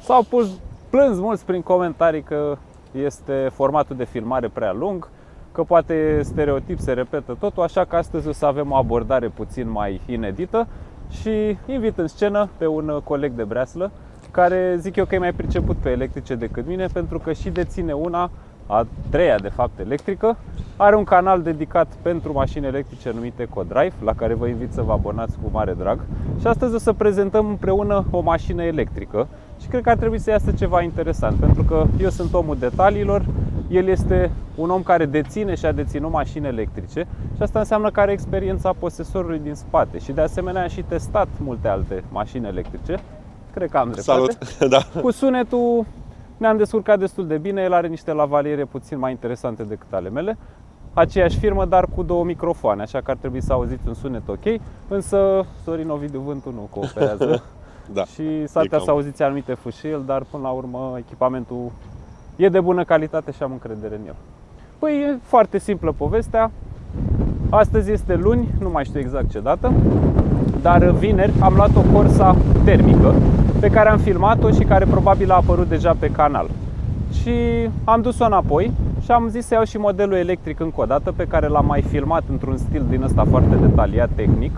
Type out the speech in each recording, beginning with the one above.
S-au plâns mulți prin comentarii că este formatul de filmare prea lung, că poate stereotip se repetă totul, așa că astăzi o să avem o abordare puțin mai inedită și invit în scenă pe un coleg de breaslă care zic eu că e mai priceput pe electrice decât mine, pentru că și deține una, a treia de fapt electrică, are un canal dedicat pentru mașini electrice numit EcoDrive, la care vă invit să vă abonați cu mare drag. Și astăzi o să prezentăm împreună o mașină electrică și cred că ar trebui să iasă ceva interesant, pentru că eu sunt omul detaliilor, el este un om care deține și a deținut mașini electrice și asta înseamnă că are experiența posesorului din spate și de asemenea a și testat multe alte mașini electrice. Cred că am dreptate. Salut! Da. Cu sunetul ne-am descurcat destul de bine, el are niște lavaliere puțin mai interesante decât ale mele. Aceeași firmă, dar cu două microfoane, așa că ar trebui să auziți un sunet ok. Însă Sorin Ovidiu Vântu nu cooperează Da, și s-ar putea să auziți anumite fâșieli, dar până la urmă echipamentul e de bună calitate și am încredere în el. Păi e foarte simplă povestea. Astăzi este luni, nu mai știu exact ce dată, dar vineri am luat o Corsa termică pe care am filmat-o și care probabil a apărut deja pe canal. Și am dus-o înapoi și am zis să iau și modelul electric încă o dată, pe care l-am mai filmat într-un stil din ăsta foarte detaliat, tehnic.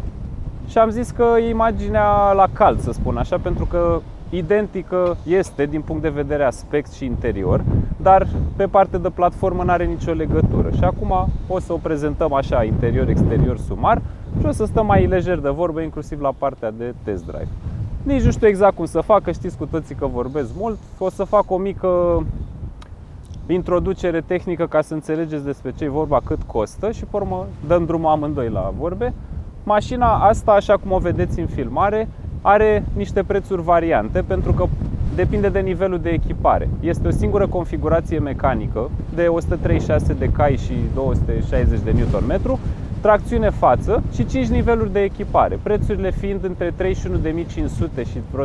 Și am zis că e imaginea la cald, să spun așa, pentru că identică este din punct de vedere aspect și interior, dar pe partea de platformă nu are nicio legătură. Și acum o să o prezentăm așa, interior-exterior sumar, și o să stăm mai lejer de vorbă, inclusiv la partea de test drive. Nici nu știu exact cum să fac, că știți cu toții că vorbesc mult. O să fac o mică introducere tehnică ca să înțelegeți despre ce e vorba, cât costă și pe urmă dăm drumul amândoi la vorbe. Mașina asta, așa cum o vedeți în filmare, are niște prețuri variante pentru că depinde de nivelul de echipare. Este o singură configurație mecanică de 136 de cai și 260 de Nm, tracțiune față și 5 niveluri de echipare, prețurile fiind între 31.500 și vreo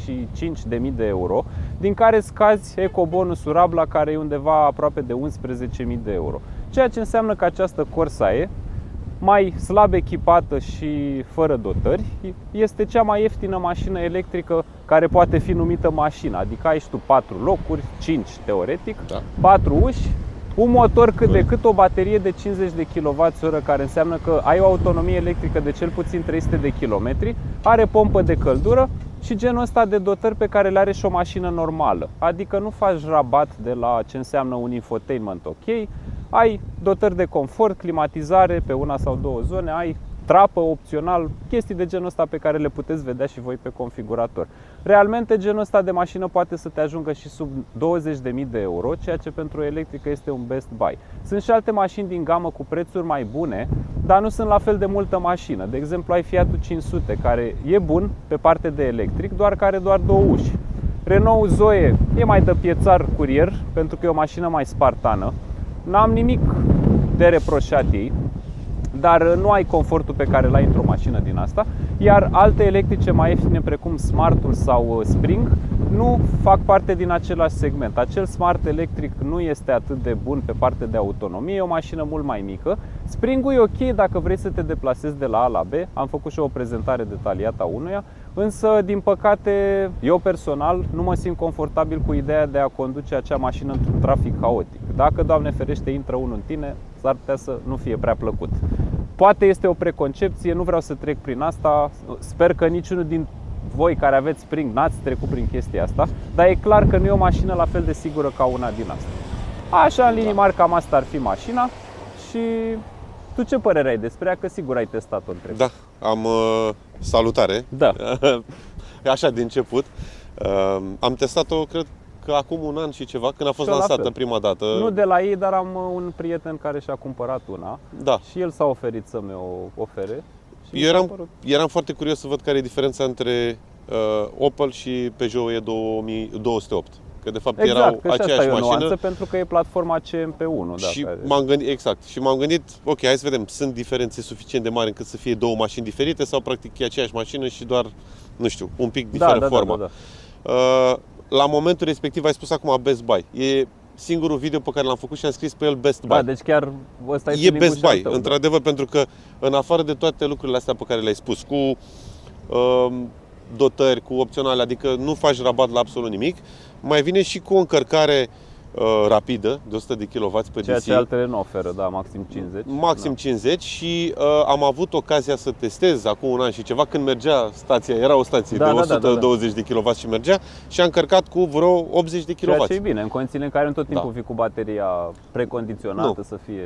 35.000 de euro, din care scazi ecobonusul Rabla, care e undeva aproape de 11.000 de euro. Ceea ce înseamnă că această Corsa E, mai slab echipată și fără dotări, este cea mai ieftină mașină electrică care poate fi numită mașină. Adică ai și tu 4 locuri, 5 teoretic, Da. 4 uși, un motor cât de cât, o baterie de 50 de kWh, care înseamnă că ai o autonomie electrică de cel puțin 300 de km, are pompă de căldură și genul ăsta de dotări pe care le are și o mașină normală. Adică nu faci rabat de la ce înseamnă un infotainment ok, ai dotări de confort, climatizare pe una sau două zone, ai trapă opțional, chestii de genul ăsta pe care le puteți vedea și voi pe configurator. Realmente genul ăsta de mașină poate să te ajungă și sub 20.000 de euro, ceea ce pentru o electrică este un best buy. Sunt și alte mașini din gamă cu prețuri mai bune, dar nu sunt la fel de multă mașină. De exemplu, ai Fiatul 500, care e bun pe parte de electric, doar că are doar două uși. Renault Zoe e mai de piețar curier, pentru că e o mașină mai spartană. N-am nimic de reproșat ei, dar nu ai confortul pe care l-ai într-o mașină din asta. Iar alte electrice mai ieftine, precum Smartul sau Spring, nu fac parte din același segment. Acel Smart electric nu este atât de bun pe partea de autonomie, e o mașină mult mai mică. Spring-ul e ok dacă vrei să te deplasezi de la A la B, am făcut și o prezentare detaliată a unuia, însă din păcate eu personal nu mă simt confortabil cu ideea de a conduce acea mașină într-un trafic haotic. Dacă, Doamne ferește, intră unul în tine, s-ar putea să nu fie prea plăcut. Poate este o preconcepție, nu vreau să trec prin asta, sper că niciunul din voi care aveți Spring n-ați trecut prin chestia asta, dar e clar că nu e o mașină la fel de sigură ca una din astea. Așa, în linii mari, cam asta ar fi mașina. Și tu ce părere ai despre ea? Că sigur ai testat-o în trecut. Da, am salutare. Da. Așa de început. Am testat-o, cred că acum un an și ceva, când a fost Și eu la lansată fel. prima dată. Nu de la ei, dar am un prieten care și-a cumpărat una. Da. Și el s-a oferit să-mi o ofere. Și Eu eram foarte curios să văd care e diferența între Opel și Peugeot E208. Că de fapt exact, erau că și aceeași asta e o mașină. nuanță, pentru că e platforma CMP1. Și care... m-am gândit, exact, și m-am gândit, ok, hai să vedem, sunt diferențe suficient de mari încât să fie două mașini diferite sau practic e aceeași mașină și doar, nu știu, un pic diferă forma. Da. La momentul respectiv ai spus acum Best Buy. E singurul video pe care l-am făcut și am scris pe el Best Buy. Da, deci chiar ăsta e Best Buy, tău, într-adevăr, pentru că în afară de toate lucrurile astea pe care le-ai spus, cu dotări, cu opționale, adică nu faci rabat la absolut nimic. Mai vine și cu o încărcare rapidă, de 100 de kW pe DC. Ceea ce altele nu oferă, da, maxim 50. Maxim 50 și am avut ocazia să testez acum un an și ceva când mergea stația, era o stație de 120 de kW și mergea și am încărcat cu vreo 80 de kW. Ceea ce e bine, în condițiile în care în tot timpul vii cu bateria precondiționată să fie...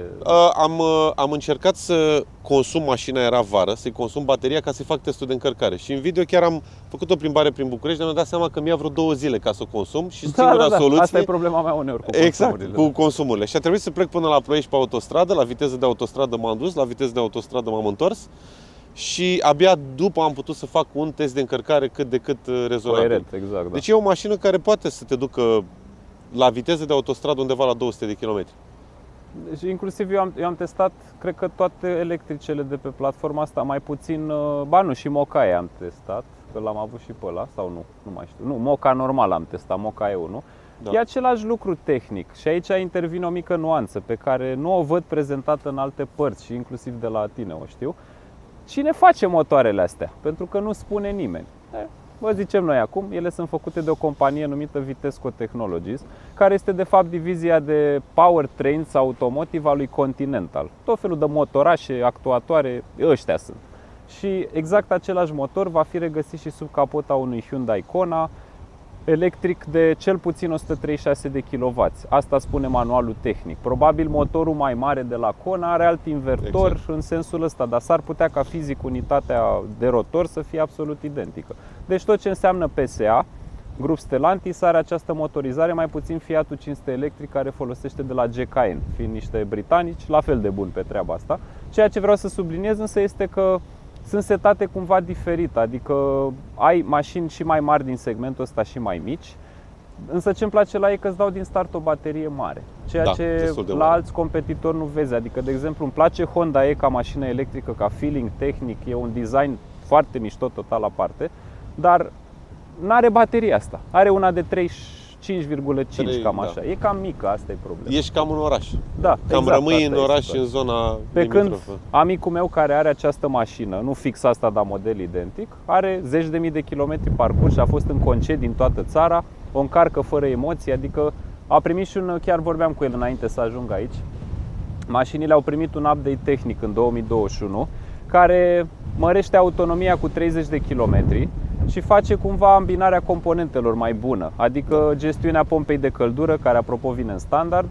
Am încercat să consum mașina, era vară, să-i consum bateria ca să-i fac testul de încărcare și în video chiar am făcut o plimbare prin București, dar mi-am dat seama că mi-a vreo 2 zile ca să o consum și singura soluție... Asta e problema mea uneori cu consumurile. Exact, cu consumurile. Și a trebuit să plec până la Ploiești pe autostradă, la viteză de autostradă m-am dus, la viteză de autostradă m-am întors și abia după am putut să fac un test de încărcare cât de cât rezonabil. Coerent, exact, da. Deci e o mașină care poate să te ducă la viteză de autostradă undeva la 200 de km. Deci inclusiv eu am testat, cred că toate electricele de pe platforma asta, mai puțin, și Mocae am testat, că l-am avut și pe ăla, sau nu mai știu. Nu, Moca normal am testat, Moca E1. Da. E același lucru tehnic și aici intervine o mică nuanță pe care nu o văd prezentată în alte părți și inclusiv de la tine o știu. Cine face motoarele astea? Pentru că nu spune nimeni. Vă zicem noi acum, ele sunt făcute de o companie numită Vitesco Technologies, care este de fapt divizia de powertrains automotive a lui Continental. Tot felul de motorașe, actuatoare, ăștia sunt. Și exact același motor va fi regăsit și sub capota unui Hyundai Kona, electric de cel puțin 136 de kW. Asta spune manualul tehnic. Probabil motorul mai mare de la Kona are alt invertor, exact, în sensul ăsta, dar s-ar putea ca fizic unitatea de rotor să fie absolut identică. Deci tot ce înseamnă PSA, grup Stellantis, are această motorizare, mai puțin Fiatul 500 electric care folosește de la GKN, fiind niște britanici, la fel de buni pe treaba asta. Ceea ce vreau să subliniez însă este că sunt setate cumva diferit, adică ai mașini și mai mari din segmentul ăsta și mai mici, însă ce îmi place la ei că îți dau din start o baterie mare, ceea ce la alți competitori nu vezi. Adică, de exemplu, îmi place Honda E ca mașină electrică, ca feeling tehnic, e un design foarte mișto, total aparte, dar n-are bateria asta, are una de 35,5 cam așa, e cam mică, asta e problema. Ești cam în oraș. Da, cam exact, rămâi în oraș, în zona pe când amicul meu care are această mașină, nu fix asta, dar model identic, are zeci de mii de kilometri parcurs și a fost în concedii în toată țara, o încarcă fără emoții, adică a primit și chiar vorbeam cu el înainte să ajung aici, mașinile au primit un update tehnic în 2021 care mărește autonomia cu 30 de kilometri și face cumva îmbinarea componentelor mai bună, adică gestiunea pompei de căldură, care apropo vine în standard,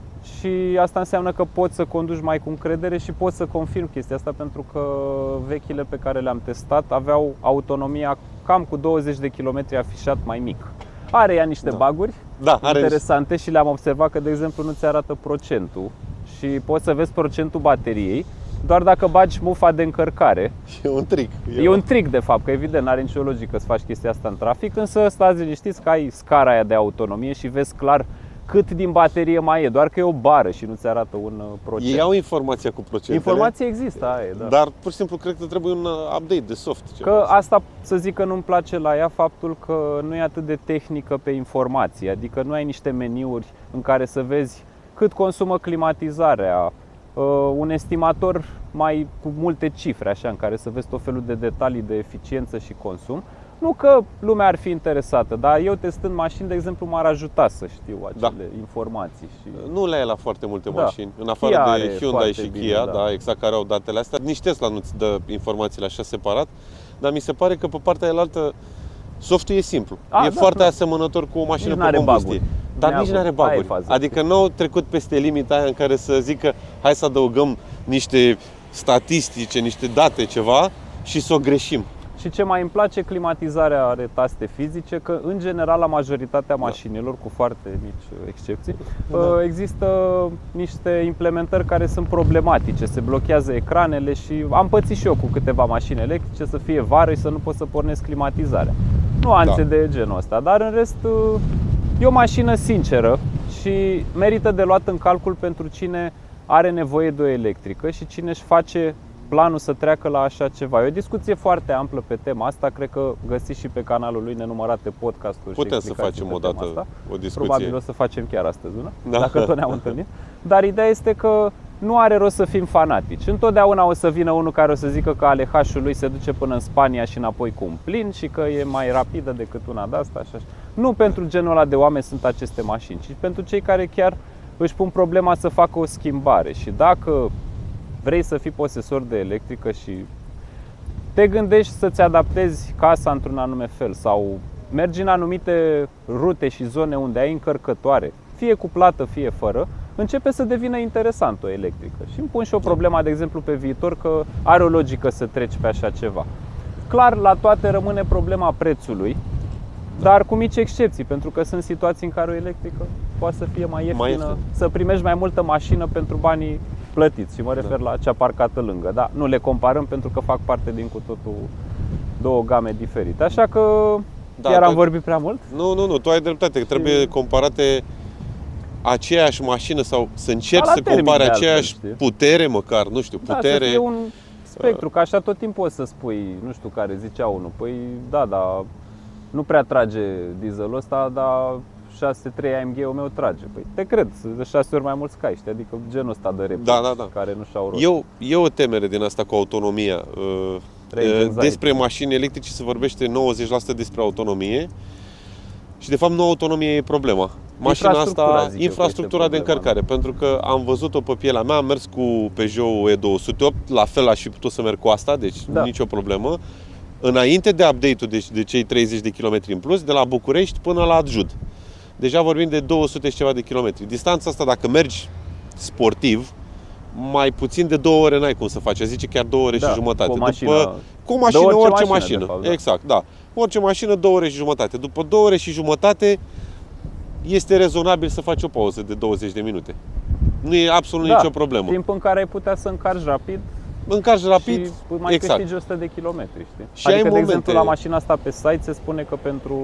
și asta înseamnă că poți să conduci mai cu încredere și poți să confirm chestia asta pentru că vechile pe care le-am testat aveau autonomia cam cu 20 de km afișat mai mic. Are ea niște bug-uri interesante și le-am observat că, de exemplu, nu ți arată procentul și poți să vezi procentul bateriei doar dacă bagi mufa de încărcare. E un trick. E un trick, de fapt, că evident n-are nicio logică să faci chestia asta în trafic, însă stați liniștiți că ai scara aia de autonomie și vezi clar cât din baterie mai e, doar că e o bară și nu ți arată un procent. Ei au informația cu procentele. Informația există, aia e, da. Dar pur și simplu cred că trebuie un update de soft. Că asta, să zic că nu-mi place la ea, faptul că nu e atât de tehnică pe informații, adică nu ai niște meniuri în care să vezi cât consumă climatizarea, un estimator mai cu multe cifre, așa, în care să vezi tot felul de detalii de eficiență și consum. Nu că lumea ar fi interesată, dar eu testând mașini, de exemplu, m-ar ajuta să știu acele informații. Și... Nu le ai la foarte multe mașini, în afară de Hyundai și Kia, bine, exact, care au datele astea. Nici Tesla nu-ți dă informațiile așa separat, dar mi se pare că pe partea aia softul e simplu. E foarte asemănător cu o mașină pe combustie. Dar nici nu are bug-uri. Adică n-au trecut peste limita aia în care să zică hai să adăugăm niște statistice, niște date, ceva și să o greșim. Și ce mai îmi place, climatizarea are taste fizice, că în general la majoritatea mașinilor, cu foarte mici excepții, există niște implementări care sunt problematice, se blochează ecranele și am pățit și eu cu câteva mașini electrice să fie vară și să nu pot să pornesc climatizarea. Nuanțe de genul ăsta, dar în rest e o mașină sinceră și merită de luat în calcul pentru cine are nevoie de o electrică și cine își face planul să treacă la așa ceva. E o discuție foarte amplă pe tema asta, cred că găsiți și pe canalul lui nenumărate podcasturi. Putem să facem o dată o discuție. Probabil o să facem chiar astăzi, nu? Dacă tot ne-am întâlnit. Dar ideea este că nu are rost să fim fanatici. Întotdeauna o să vină unul care o să zică că ALH-ul lui se duce până în Spania și înapoi cu un plin și că e mai rapidă decât una de asta. Așa. Nu pentru genul ăla de oameni sunt aceste mașini, ci pentru cei care chiar își pun problema să facă o schimbare. Și dacă vrei să fii posesor de electrică și te gândești să-ți adaptezi casa într-un anume fel sau mergi în anumite rute și zone unde ai încărcătoare, fie cu plată, fie fără, începe să devină interesant o electrică. Și îmi pun și o problemă, de exemplu, pe viitor, că are o logică să treci pe așa ceva. Clar, la toate rămâne problema prețului, dar cu mici excepții, pentru că sunt situații în care o electrică poate să fie mai ieftină, să primești mai multă mașină pentru banii plătiți. Și mă refer la cea parcată lângă. Da, nu le comparăm pentru că fac parte din cu totul două game diferite. Așa că chiar am vorbit prea mult? Nu, tu ai dreptate, că trebuie comparate aceeași mașină sau să încerci să compari aceeași putere măcar, nu știu, putere. Da, să fie un spectru, că așa tot timpul o să spui, nu știu care zicea unul, păi da, nu prea trage dieselul ăsta, dar 6.3 AMG-ul meu trage. Păi te cred, de 6 ori mai mulți cai, știi? Adică genul ăsta de replici care nu și-au rost. E o temere din asta cu autonomia. Despre mașini electrice se vorbește 90% despre autonomie și de fapt nu autonomie e problema. Mașina asta, infrastructura de încărcare, pentru că am văzut-o pe pielea mea, am mers cu Peugeot E208, la fel aș fi putut să merg cu asta, deci nicio problemă. Înainte de update-ul de cei 30 de km în plus, de la București până la Adjud. Deja vorbim de 200 și ceva de kilometri. Distanța asta, dacă mergi sportiv, mai puțin de 2 ore n-ai cum să faci. Zice chiar 2 ore și jumătate. Cu o mașină, orice mașină. Fapt, exact, da. Orice mașină, 2 ore și jumătate. După 2 ore și jumătate este rezonabil să faci o pauză de 20 de minute. Nu e absolut nicio problemă. Timp în care ai putea să încarci rapid. Și mai câștigi 100 de kilometri, știi? Și adică, de exemplu, la mașina asta pe site se spune că pentru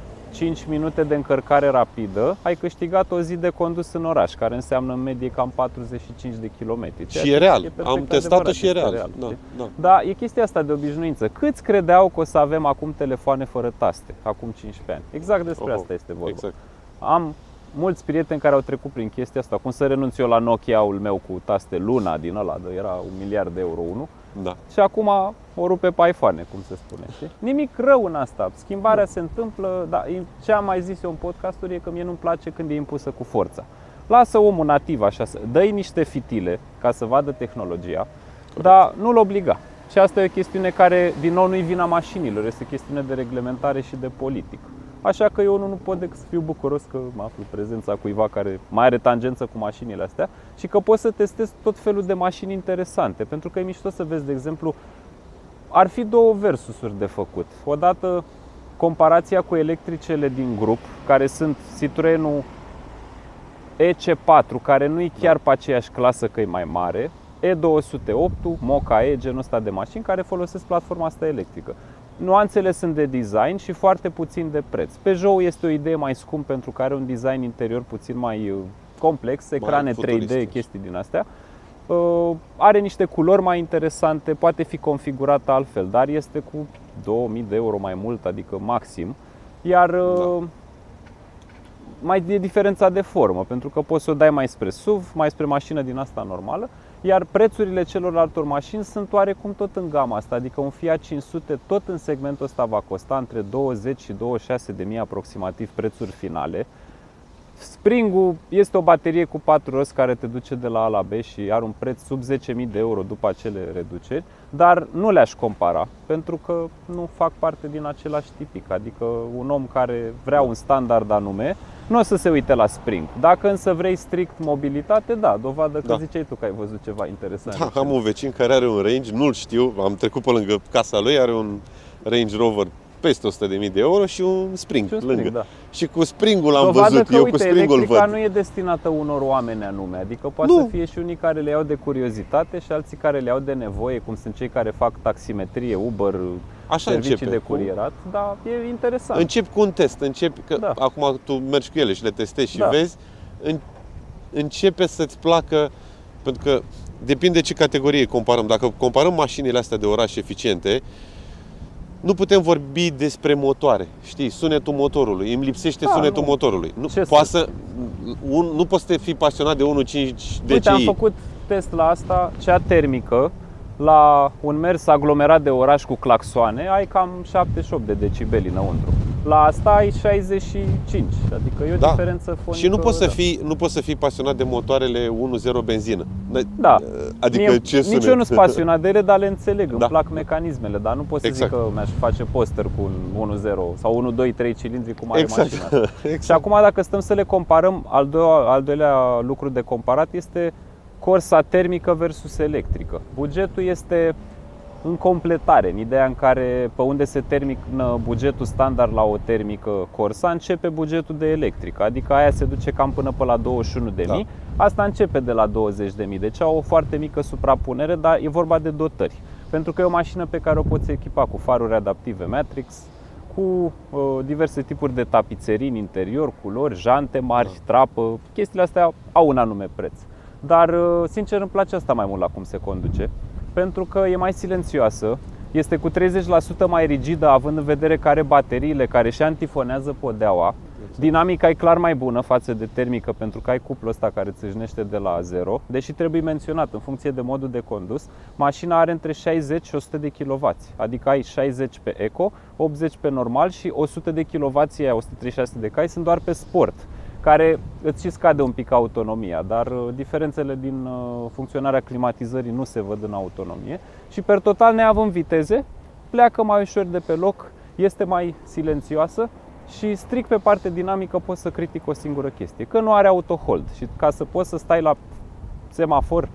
5 minute de încărcare rapidă ai câștigat o zi de condus în oraș, care înseamnă în medie cam 45 de kilometri. Și e real. Am testat-o și e real. Da, e chestia asta de obișnuință. Câți credeau că o să avem acum telefoane fără taste, acum 15 ani? Exact despre asta este vorba. Exact. Am mulți prieteni care au trecut prin chestia asta. Cum să renunț eu la Nokia-ul meu cu taste Luna din ăla, era 1 miliard de euro unul. Da. Și acum o rupe pe iPhone, cum se spune. Știi? Nimic rău în asta. Schimbarea se întâmplă, dar ce am mai zis eu în podcasturi e că mie nu-mi place când e impusă cu forța. Lasă omul nativ așa, dă-i niște fitile ca să vadă tehnologia, dar nu-l obliga. Și asta e o chestiune care, din nou, nu-i vina mașinilor, este o chestiune de reglementare și de politic. Așa că eu nu pot decât să fiu bucuros că mă aflu prezența cuiva care mai are tangență cu mașinile astea și că pot să testez tot felul de mașini interesante. Pentru că e mișto să vezi, de exemplu, ar fi două versusuri de făcut. Odată comparația cu electricele din grup, care sunt Citroenul EC4, care nu e chiar pe aceeași clasă, că e mai mare, E208, Moca E, genul ăsta de mașini care folosesc platforma asta electrică. Nuanțele sunt de design și foarte puțin de preț. Peugeot este o idee mai scump pentru că are un design interior puțin mai complex, ecrane 3D, chestii din astea. Are niște culori mai interesante, poate fi configurată altfel, dar este cu 2000 de euro mai mult, adică maxim. Iar mai e diferența de formă, pentru că poți să o dai mai spre SUV, mai spre mașină din asta normală. Iar prețurile celorlaltor mașini sunt oarecum tot în gama asta, adică un Fiat 500 tot în segmentul ăsta va costa între 20 și 26 de mii aproximativ prețuri finale. Spring-ul este o baterie cu 4 roți care te duce de la A la B și are un preț sub 10.000 de euro după acele reduceri, dar nu le-aș compara, pentru că nu fac parte din același tipic, adică un om care vrea un standard anume, nu o să se uite la Spring. Dacă însă vrei strict mobilitate, da, dovadă că ziceai tu că ai văzut ceva interesant. Da, am un vecin care are un Range, nu-l știu, am trecut pe lângă casa lui, are un Range Rover peste 100.000 de euro și un Spring lângă. Da. Și cu Spring-ul l-am văzut, că, eu cu Spring-ul văd. Electrica nu e destinată unor oameni anume, adică poate să fie și unii care le iau de curiozitate și alții care le iau de nevoie, cum sunt cei care fac taximetrie, Uber, servicii de curierat, dar e interesant. Începi cu un test, acum tu mergi cu ele și le testezi și vezi, începe să-ți placă, pentru că depinde ce categorie comparăm. Dacă comparăm mașinile astea de oraș eficiente, nu putem vorbi despre motoare, știi, sunetul motorului, îmi lipsește sunetul motorului. Nu poți să fii pasionat de 1.5 DCi. Uite, am făcut test la asta, cea termică, la un mers aglomerat de oraș cu claxoane, ai cam 78 de decibeli înăuntru. La asta ai 65, adică e o diferență fonică. Și nu poți să fii pasionat de motoarele 1.0 benzină. Da. Adică nici eu nu sunt pasionat de ele, dar le înțeleg, îmi plac mecanismele, dar nu pot să zic că mi-aș face poster cu un 1.0 sau 1, 2, 3 cilindri cum are mașina asta. Și acum dacă stăm să le comparăm, al doilea lucru de comparat este Corsa termică versus electrică. Bugetul este în completare, în ideea în care pe unde se termină bugetul standard la o termică Corsa, începe bugetul de electrică, adică aia se duce cam până pe la 21.000, asta începe de la 20.000, deci au o foarte mică suprapunere, dar e vorba de dotări. Pentru că e o mașină pe care o poți echipa cu faruri adaptive Matrix, cu diverse tipuri de tapiserii în interior, culori, jante mari, trapă, chestiile astea au un anume preț. Dar, sincer, îmi place asta mai mult la cum se conduce, pentru că e mai silențioasă, este cu 30% mai rigidă, având în vedere că are bateriile care și antifonează podeaua. Dinamica e clar mai bună față de termică, pentru că ai cuplul ăsta care țâșnește de la 0. Deși trebuie menționat, în funcție de modul de condus, mașina are între 60 și 100 de kW. Adică ai 60 pe Eco, 80 pe normal și 100 de kW, 136 de cai, sunt doar pe sport, care îți și scade un pic autonomia, dar diferențele din funcționarea climatizării nu se văd în autonomie și per total, neavând viteze, pleacă mai ușor de pe loc, este mai silențioasă și strict pe parte dinamică pot să critic o singură chestie, că nu are auto-hold și ca să poți să stai la semafor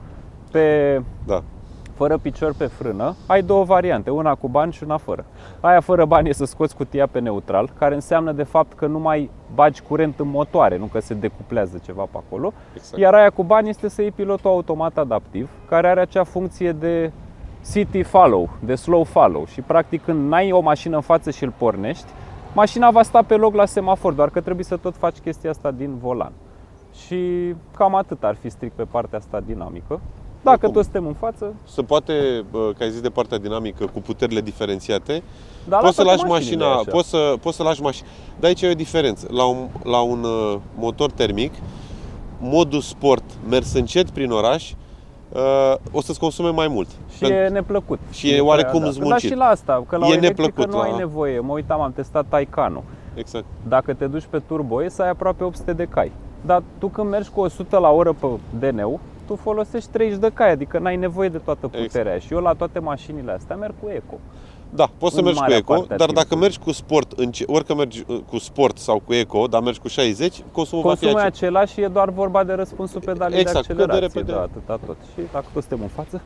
fără picior pe frână, ai două variante, una cu bani și una fără. Aia fără bani e să scoți cutia pe neutral, care înseamnă de fapt că nu mai bagi curent în motoare, nu că se decuplează ceva pe acolo. Exact. Iar aia cu bani este să iei pilotul automat adaptiv, care are acea funcție de city follow, de slow follow și practic când n-ai o mașină în față și îl pornești, mașina va sta pe loc la semafor, doar că trebuie să tot faci chestia asta din volan. Și cam atât ar fi strict pe partea asta dinamică. Dacă toți suntem în față. Se poate, că ai zis de partea dinamică, cu puterile diferențiate, poți să lași mașina, poți să lași mașina. Dar aici e o diferență. La un motor termic, modul sport, mers încet prin oraș, o să-ți consume mai mult. Și e neplăcut. Și e oarecum zmuncit. Dar și la asta, că la o electrică nu ai nevoie. Mă uitam, am testat Taycano. Exact. Dacă te duci pe turbo, să ai aproape 800 de cai. Dar tu când mergi cu 100 la oră pe DN-ul, tu folosești 30 de cai, adică n-ai nevoie de toată puterea aia. Și eu la toate mașinile astea merg cu Eco. Da, poți să mergi cu Eco, dar dacă mergi cu sport, orică mergi cu sport sau cu Eco, dar mergi cu 60, consumul va fi același și e doar vorba de răspunsul pedalei de accelerație. Da, atâta tot. Și dacă toți suntem în față,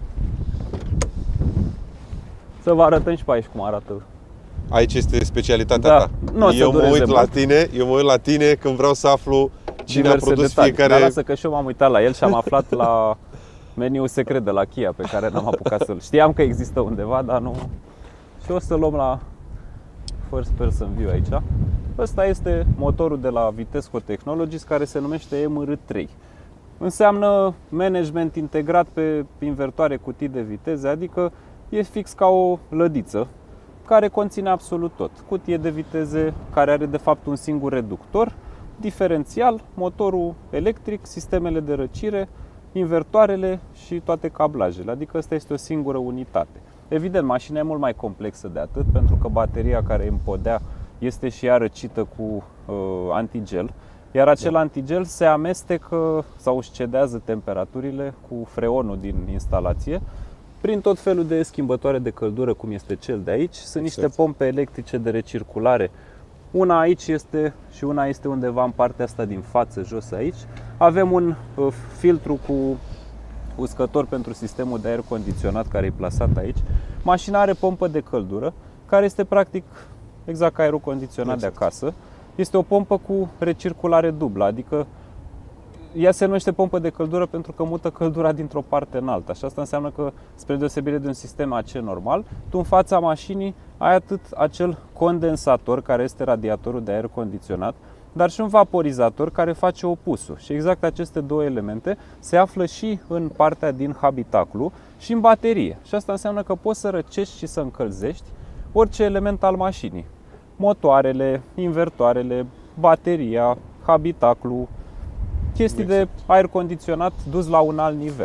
să vă arătăm și pe aici cum arată. Aici este specialitatea ta. Eu mă uit la tine când vreau să aflu cine a produs fiecare. Dar lasă că și eu m-am uitat la el și am aflat la meniul secret de la Kia pe care n-am apucat să-l. Știam că există undeva, dar nu. Și o să luăm la first person view aici. Ăsta este motorul de la Vitesco Technologies, care se numește MR3. Înseamnă management integrat pe invertoare cutii de viteze, adică e fix ca o lădiță care conține absolut tot. Cutie de viteze care are de fapt un singur reductor, diferențial, motorul electric, sistemele de răcire, invertoarele și toate cablajele. Adică asta este o singură unitate. Evident, mașina e mult mai complexă de atât, pentru că bateria care în podea este și ea răcită cu antigel, iar acel antigel se amestecă sau își cedează temperaturile cu freonul din instalație prin tot felul de schimbătoare de căldură, cum este cel de aici. Sunt niște pompe electrice de recirculare. Una aici este și una este undeva în partea asta din față, jos aici. Avem un filtru cu uscător pentru sistemul de aer condiționat care e plasat aici. Mașina are pompă de căldură, care este practic exact ca aerul condiționat de acasă. Este o pompă cu recirculare dublă, adică ea se numește pompă de căldură pentru că mută căldura dintr-o parte în alta. Și asta înseamnă că, spre deosebire de un sistem AC normal, tu în fața mașinii ai atât acel condensator, care este radiatorul de aer condiționat, dar și un vaporizator care face opusul. Și exact aceste două elemente se află și în partea din habitaclu și în baterie. Și asta înseamnă că poți să răcești și să încălzești orice element al mașinii. Motoarele, invertoarele, bateria, habitaclu, chestii de aer condiționat dus la un alt nivel.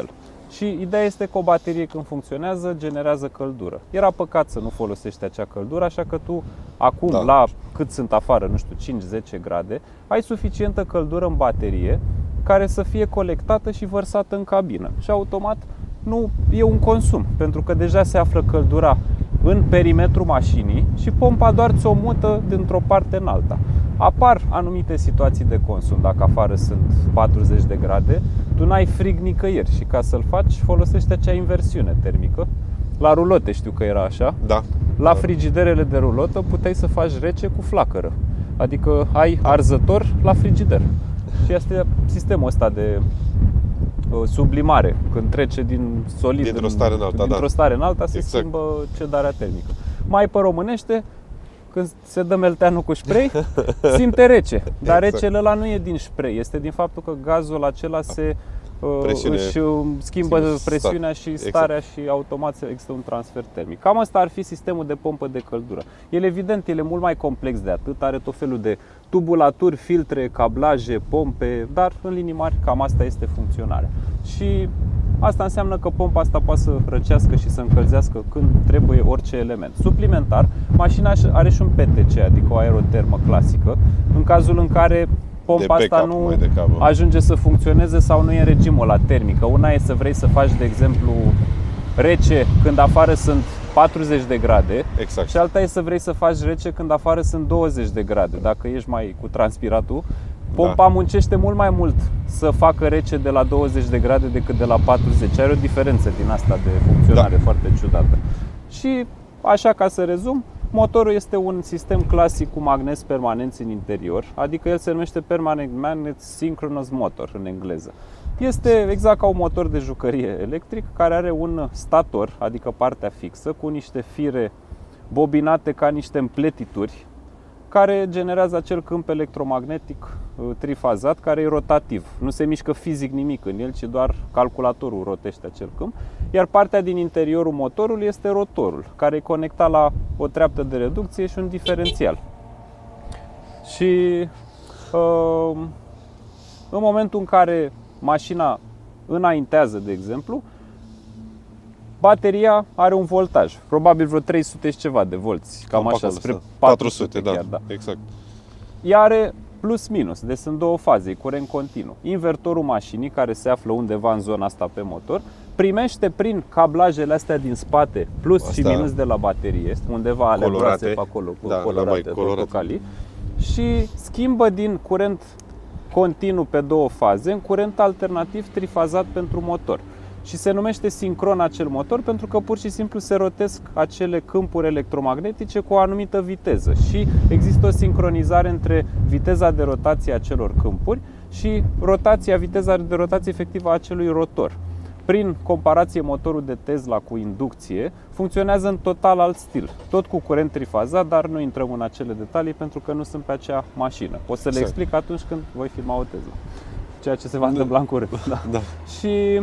Și ideea este că o baterie când funcționează, generează căldură. Era păcat să nu folosești acea căldură, așa că tu acum, la cât sunt afară, nu știu, 5-10 grade, ai suficientă căldură în baterie care să fie colectată și vărsată în cabină. Și automat nu e un consum, pentru că deja se află căldura în perimetrul mașinii și pompa doar ți-o mută dintr-o parte în alta. Apar anumite situații de consum, dacă afară sunt 40 de grade, tu n-ai frig nicăieri și ca să-l faci folosești acea inversiune termică. La rulote știu că era așa. Da. La frigiderele de rulotă puteai să faci rece cu flacără. Adică ai arzător la frigider. Și este sistemul ăsta de sublimare, când trece din solid dintr-o stare în alta, se schimbă cedarea termică. Mai pe românește, când se dă melteanul cu spray, simte rece. Dar recele ăla nu e din spray, este din faptul că gazul acela își schimbă presiunea și starea și automat există un transfer termic. Cam asta ar fi sistemul de pompă de căldură. El evident, el e mult mai complex de atât, are tot felul de tubulaturi, filtre, cablaje, pompe, dar în linii mari cam asta este funcționarea. Și asta înseamnă că pompa asta poate să răcească și să încălzească când trebuie orice element. Suplimentar, mașina are și un PTC, adică o aerotermă clasică, în cazul în care pompa asta nu ajunge să funcționeze sau nu e în regimul ăla termică. Una e să vrei să faci, de exemplu, rece când afară sunt 40 de grade, exact. Și alta e să vrei să faci rece când afară sunt 20 de grade. Dacă ești mai cu transpiratul, pompa muncește mult mai mult să facă rece de la 20 de grade decât de la 40. Are o diferență din asta de funcționare foarte ciudată. Și așa, ca să rezum, motorul este un sistem clasic cu magnezi permanenți în interior, adică el se numește Permanent Magnet Synchronous Motor în engleză. Este exact ca un motor de jucărie electric care are un stator, adică partea fixă, cu niște fire bobinate ca niște împletituri, care generează acel câmp electromagnetic trifazat, care e rotativ. Nu se mișcă fizic nimic în el, ci doar calculatorul rotește acel câmp. Iar partea din interiorul motorului este rotorul, care e conectat la o treaptă de reducție și un diferențial. Și în momentul în care mașina înaintează, de exemplu, bateria are un voltaj, probabil vreo 300 și ceva de volți, cam așa, spre 400 chiar, da. Exact. Ea are plus-minus, deci sunt două faze, curent continuu. Invertorul mașinii, care se află undeva în zona asta pe motor, primește prin cablajele astea din spate plus și minus de la baterie, undeva alea groase pe acolo, cu colorate, portocalii, și schimbă din curent continuu pe două faze în curent alternativ trifazat pentru motor. Și se numește sincron acel motor pentru că pur și simplu se rotesc acele câmpuri electromagnetice cu o anumită viteză și există o sincronizare între viteza de rotație a celor câmpuri și viteza de rotație efectivă a acelui rotor. Prin comparație, motorul de Tesla cu inducție funcționează în total alt stil, tot cu curent trifazat, dar nu intrăm în acele detalii pentru că nu sunt pe acea mașină. O să le explic atunci când voi filma o Tesla, ceea ce se va întâmpla în curând. Da. Și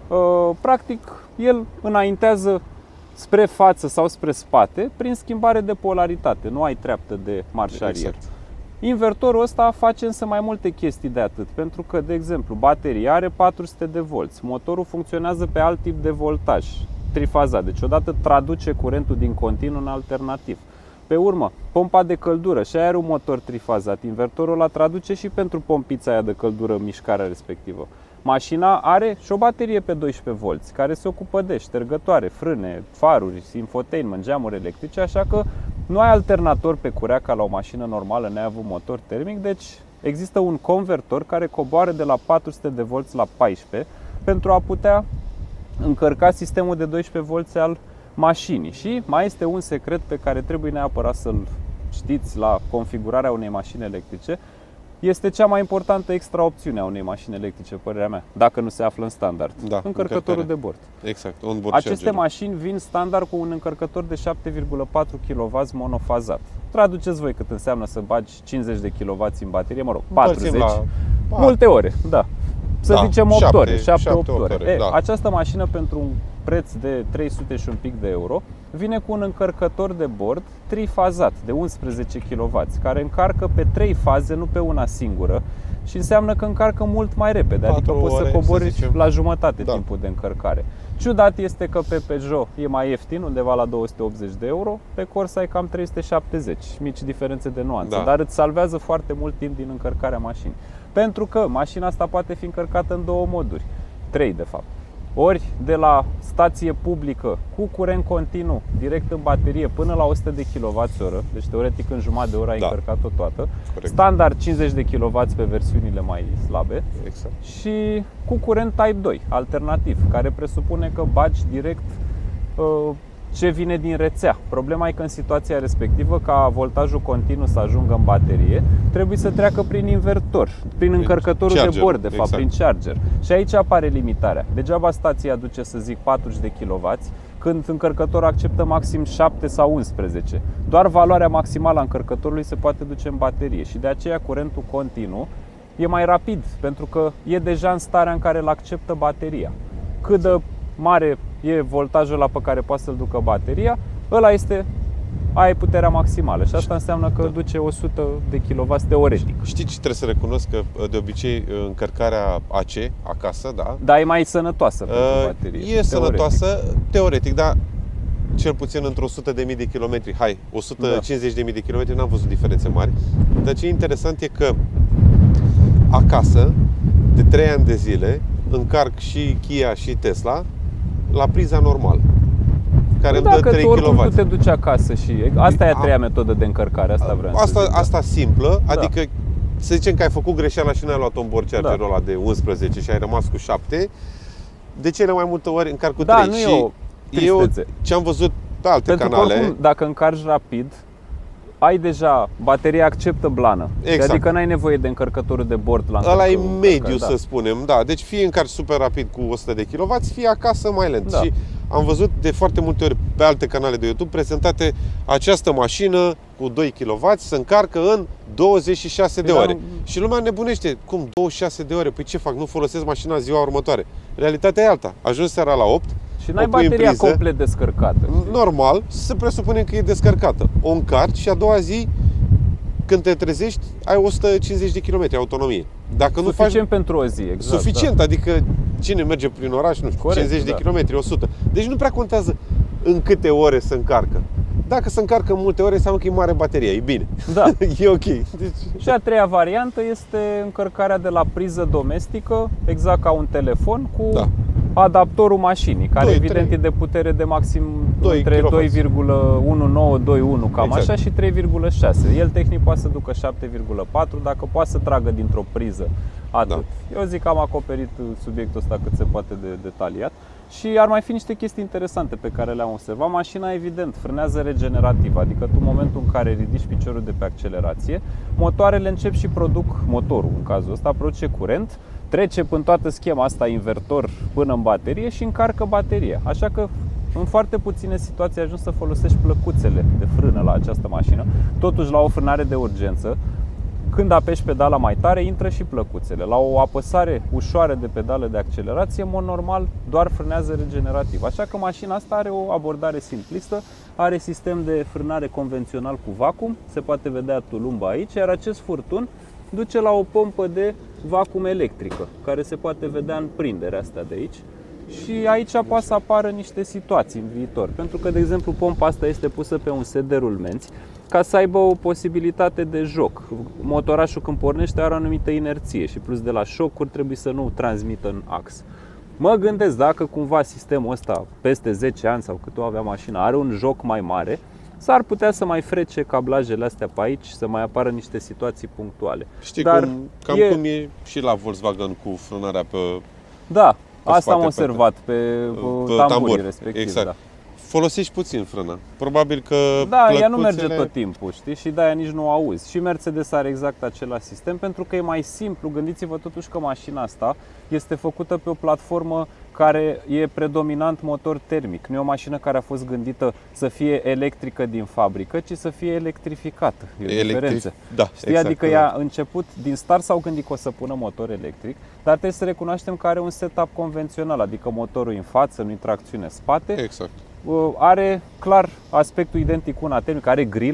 practic el înaintează spre față sau spre spate prin schimbare de polaritate, nu ai treaptă de marș arier. Exact. Invertorul ăsta face însă mai multe chestii de atât, pentru că, de exemplu, bateria are 400 de volți, motorul funcționează pe alt tip de voltaj, trifazat, deci odată traduce curentul din continuu în alternativ. Pe urmă, pompa de căldură, și aia are un motor trifazat, invertorul la traduce și pentru pompița aia de căldură în mișcarea respectivă. Mașina are și o baterie pe 12 volți, care se ocupă de ștergătoare, frâne, faruri, infotainment, geamuri electrice, așa că nu ai alternator pe curea ca la o mașină normală, neavând motor termic, deci există un convertor care coboară de la 400 de volți la 14 pentru a putea încărca sistemul de 12 volți al mașinii. Și mai este un secret pe care trebuie neapărat să-l știți la configurarea unei mașini electrice. Este cea mai importantă extra opțiune a unei mașini electrice, părerea mea, dacă nu se află în standard. Da, încărcătorul de bord. Exact, aceste mașini vin standard cu un încărcător de 7,4 kW monofazat. Traduceți voi cât înseamnă să bagi 50 de kW în baterie, 40, multe ore, da. Să zicem 8 ore, 7-8 ore. Această mașină, pentru un preț de 300 și un pic de euro, vine cu un încărcător de bord trifazat de 11 kW, care încarcă pe 3 faze, nu pe una singură, și înseamnă că încarcă mult mai repede, adică poți să cobori la jumătate timpul de încărcare. Ciudat este că pe Peugeot e mai ieftin, undeva la 280 de euro, pe Corsa e cam 370, mici diferențe de nuanță, dar îți salvează foarte mult timp din încărcarea mașinii. Pentru că mașina asta poate fi încărcată în două moduri, 3 de fapt. Ori de la stație publică cu curent continuu, direct în baterie, până la 100 de kWh, deci teoretic în jumătate de oră ai încărcat-o toată. Corect. Standard 50 de kW pe versiunile mai slabe. Exact. Și cu curent Type 2, alternativ, care presupune că bagi direct ce vine din rețea. Problema e că în situația respectivă, ca voltajul continuu să ajungă în baterie, trebuie să treacă prin invertor, prin încărcătorul de bord, de fapt, prin charger. Și aici apare limitarea. Degeaba stația aduce, să zic, 40 de kW, când încărcătorul acceptă maxim 7 sau 11. Doar valoarea maximală a încărcătorului se poate duce în baterie și de aceea curentul continuu e mai rapid, pentru că e deja în starea în care îl acceptă bateria. Cât de mare e voltajul la pe care poate să-l ducă bateria, aia e puterea maximală și asta înseamnă că duce 100 de kW teoretic. Știi ce trebuie să recunosc? Că de obicei încărcarea AC acasă, da? Da, e mai sănătoasă pentru baterie. E teoretic. Sănătoasă, teoretic, dar cel puțin într-o 100.000 de kilometri, 150.000 de kilometri, n-am văzut diferențe mari. Dar ce e interesant e că acasă, de 3 ani de zile, încarc și Kia și Tesla la priza normală, care îmi dă 3 kW. Tu te duci acasă și asta e a treia metodă de încărcare, asta vreau să zic. Asta simplă, adică să zicem că ai făcut greșeala și n-ai luat un board chargerul ăla de 11 și ai rămas cu 7, de cele mai multe ori încarc cu 3. Nu e o tristețe. Ce am văzut pe alte Pentru canale. Că oricum, dacă încarci rapid, ai deja, bateria acceptă blană. Exact. Adică n-ai nevoie de încărcătorul de bord la ăla e mediu, să spunem. Da, deci fie încarci super rapid cu 100 de kW, fie acasă mai lent. Și am văzut de foarte multe ori pe alte canale de YouTube prezentate această mașină cu 2 kW se încarcă în 26 de ore. Și lumea nebunește. Cum 26 de ore? Păi ce fac? Nu folosesc mașina ziua următoare. Realitatea e alta. Ajungi seara la 8 și n-ai bateria complet descărcată. Normal, se presupune că e descărcată. O încarci și a doua zi, când te trezești, ai 150 de km autonomie. Dacă suficient pentru o zi, exact. Suficient, adică cine merge prin oraș, nu știu, corect, 50 de km, 100. Deci nu prea contează în câte ore se încarcă. Dacă se încarcă în multe ore, înseamnă că e mare bateria, e bine. Da. E ok. Deci... Și a treia variantă este încărcarea de la priză domestică, exact ca un telefon, cu adaptorul mașinii, care evident e de putere de maxim între 2,19-2,1 cam așa și 3,6. El tehnic poate să ducă 7,4 dacă poate să tragă dintr-o priză. Atât. Eu zic că am acoperit subiectul ăsta cât se poate de detaliat. Și ar mai fi niște chestii interesante pe care le-am observat. Mașina, evident, frânează regenerativ, adică tu în momentul în care ridici piciorul de pe accelerație, motoarele încep și produc, motorul în cazul ăsta, produce curent, trece până toată schema asta invertor până în baterie și încarcă bateria. Așa că în foarte puține situații ajungi să folosești plăcuțele de frână la această mașină. Totuși, la o frânare de urgență, când apeși pedala mai tare, intră și plăcuțele. La o apăsare ușoară de pedală de accelerație, în mod normal, doar frânează regenerativ. Așa că mașina asta are o abordare simplistă, are sistem de frânare convențional cu vacuum, se poate vedea tulumba aici, iar acest furtun duce la o pompă de vacuum electrică, care se poate vedea în prinderea asta de aici. Și aici poate să apară niște situații în viitor, pentru că, de exemplu, pompa asta este pusă pe un set de rulmenți ca să aibă o posibilitate de joc. Motorașul când pornește are o anumită inerție și plus de la șocuri trebuie să nu transmită în ax. Mă gândesc dacă cumva sistemul ăsta peste 10 ani sau cât o avea mașina are un joc mai mare, s-ar putea să mai frece cablajele astea pe aici, să mai apară niște situații punctuale. Știi cum e și la Volkswagen cu frânarea pe... Da, asta am observat pe tamburii respectiv. Exact. Da. Folosești puțin frâna. Probabil că ea nu merge tot timpul, știi? Și de-aia nici nu o auzi. Și Mercedes are exact același sistem, pentru că e mai simplu. Gândiți-vă totuși că mașina asta este făcută pe o platformă care e predominant motor termic. Nu e o mașină care a fost gândită să fie electrică din fabrică, ci să fie electrificată. E o diferență. Da, știi? Exact, adică ea a început, din start s-au gândit că o să pună motor electric, dar trebuie să recunoaștem că are un setup convențional, adică motorul în față, nu-i tracțiune spate. Exact. Are clar aspectul identic cu una termică, are grilă,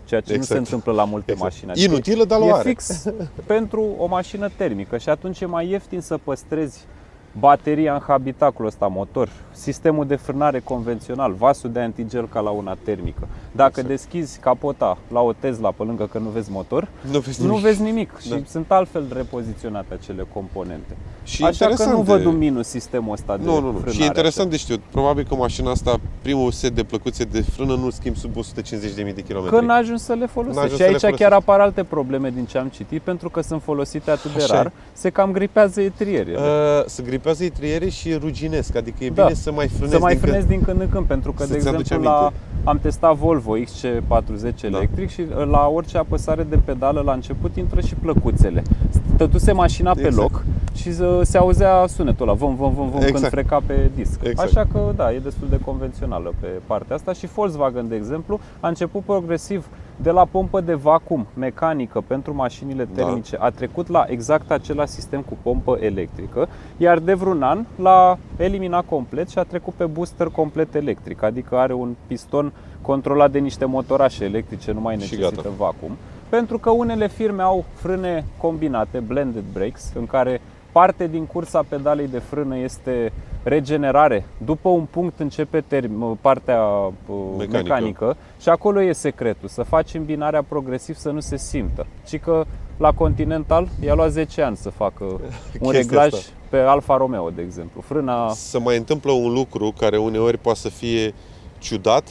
ceea ce nu se întâmplă la multe mașini. Adică inutilă, dar e fix pentru o mașină termică și atunci e mai ieftin să păstrezi bateria în habitacul ăsta, motor, sistemul de frânare convențional, vasul de antigel ca la una termică. Dacă deschizi capota la o Tesla pe lângă că nu vezi motor, nu vezi nimic și sunt altfel repoziționate acele componente. Și așa că nu văd un minus sistemul ăsta de frânare. Și e interesant de știut, probabil că mașina asta, primul set de plăcuțe de frână nu schimbi sub 150.000 de kilometri. Că n-a ajuns să le folosești. Și aici chiar apar alte probleme din ce am citit, pentru că sunt folosite atât de rar, se cam gripează etrierile. Se gripează etrierii și ruginesc, adică e bine să mai frânezi din când în când, pentru că, de exemplu, am testat Volvo XC40 electric și la orice apăsare de pedală la început intră și plăcuțele. Stătuse mașina pe loc și se auzea sunetul ăla, vom, când freca pe disc. Așa că, da, e destul de convențională pe partea asta și Volkswagen, de exemplu, a început progresiv de la pompă de vacuum mecanică pentru mașinile termice, a trecut la exact același sistem cu pompă electrică, iar de vreun an l-a eliminat complet și a trecut pe booster complet electric, adică are un piston controlat de niște motorașe electrice, nu mai necesită vacuum. Pentru că unele firme au frâne combinate, blended brakes, în care parte din cursa pedalei de frână este regenerare. După un punct începe partea mecanică și acolo e secretul, să faci îmbinarea progresiv să nu se simtă. Și că la Continental i-a luat 10 ani să facă un reglaj pe Alfa Romeo, de exemplu. Frâna... Se mai întâmplă un lucru care uneori poate să fie ciudat.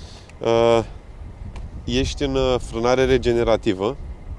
Ești în frânare regenerativă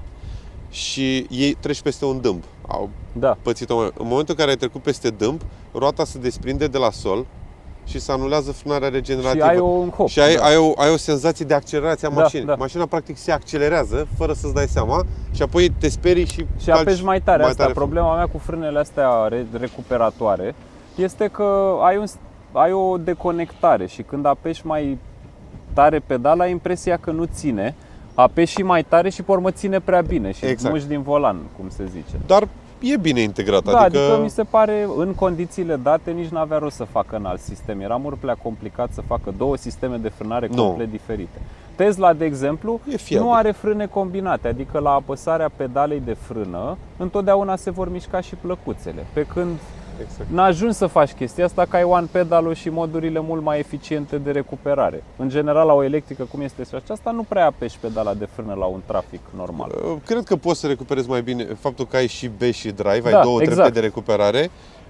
și ei treci peste un dâmb. Au pățit-o. În momentul în care ai trecut peste dâmb, roata se desprinde de la sol și se anulează frânarea regenerativă. Și ai o senzație de accelerație a mașinii. Mașina practic se accelerează fără să-ți dai seama și apoi te sperii și apeși mai tare. Problema mea cu frânele astea recuperatoare este că ai o deconectare și când apeși mai tare pedala, ai impresia că nu ține. Apeși și mai tare și pe urmă ține prea bine și muși din volan, cum se zice. Dar e bine integrat. Da, adică mi se pare, în condițiile date, nici n-avea rost să facă în alt sistem. Era mult prea complicat să facă două sisteme de frânare complet diferite. Tesla, de exemplu, nu are frâne combinate, adică la apăsarea pedalei de frână, întotdeauna se vor mișca și plăcuțele. Pe când n-a ajuns să faci chestia asta, că ai one pedal și modurile mult mai eficiente de recuperare. În general, la o electrică, cum este și aceasta, nu prea apeși pedala de frână la un trafic normal. Cred că poți să recuperezi mai bine faptul că ai și B și drive, ai două trepte de recuperare.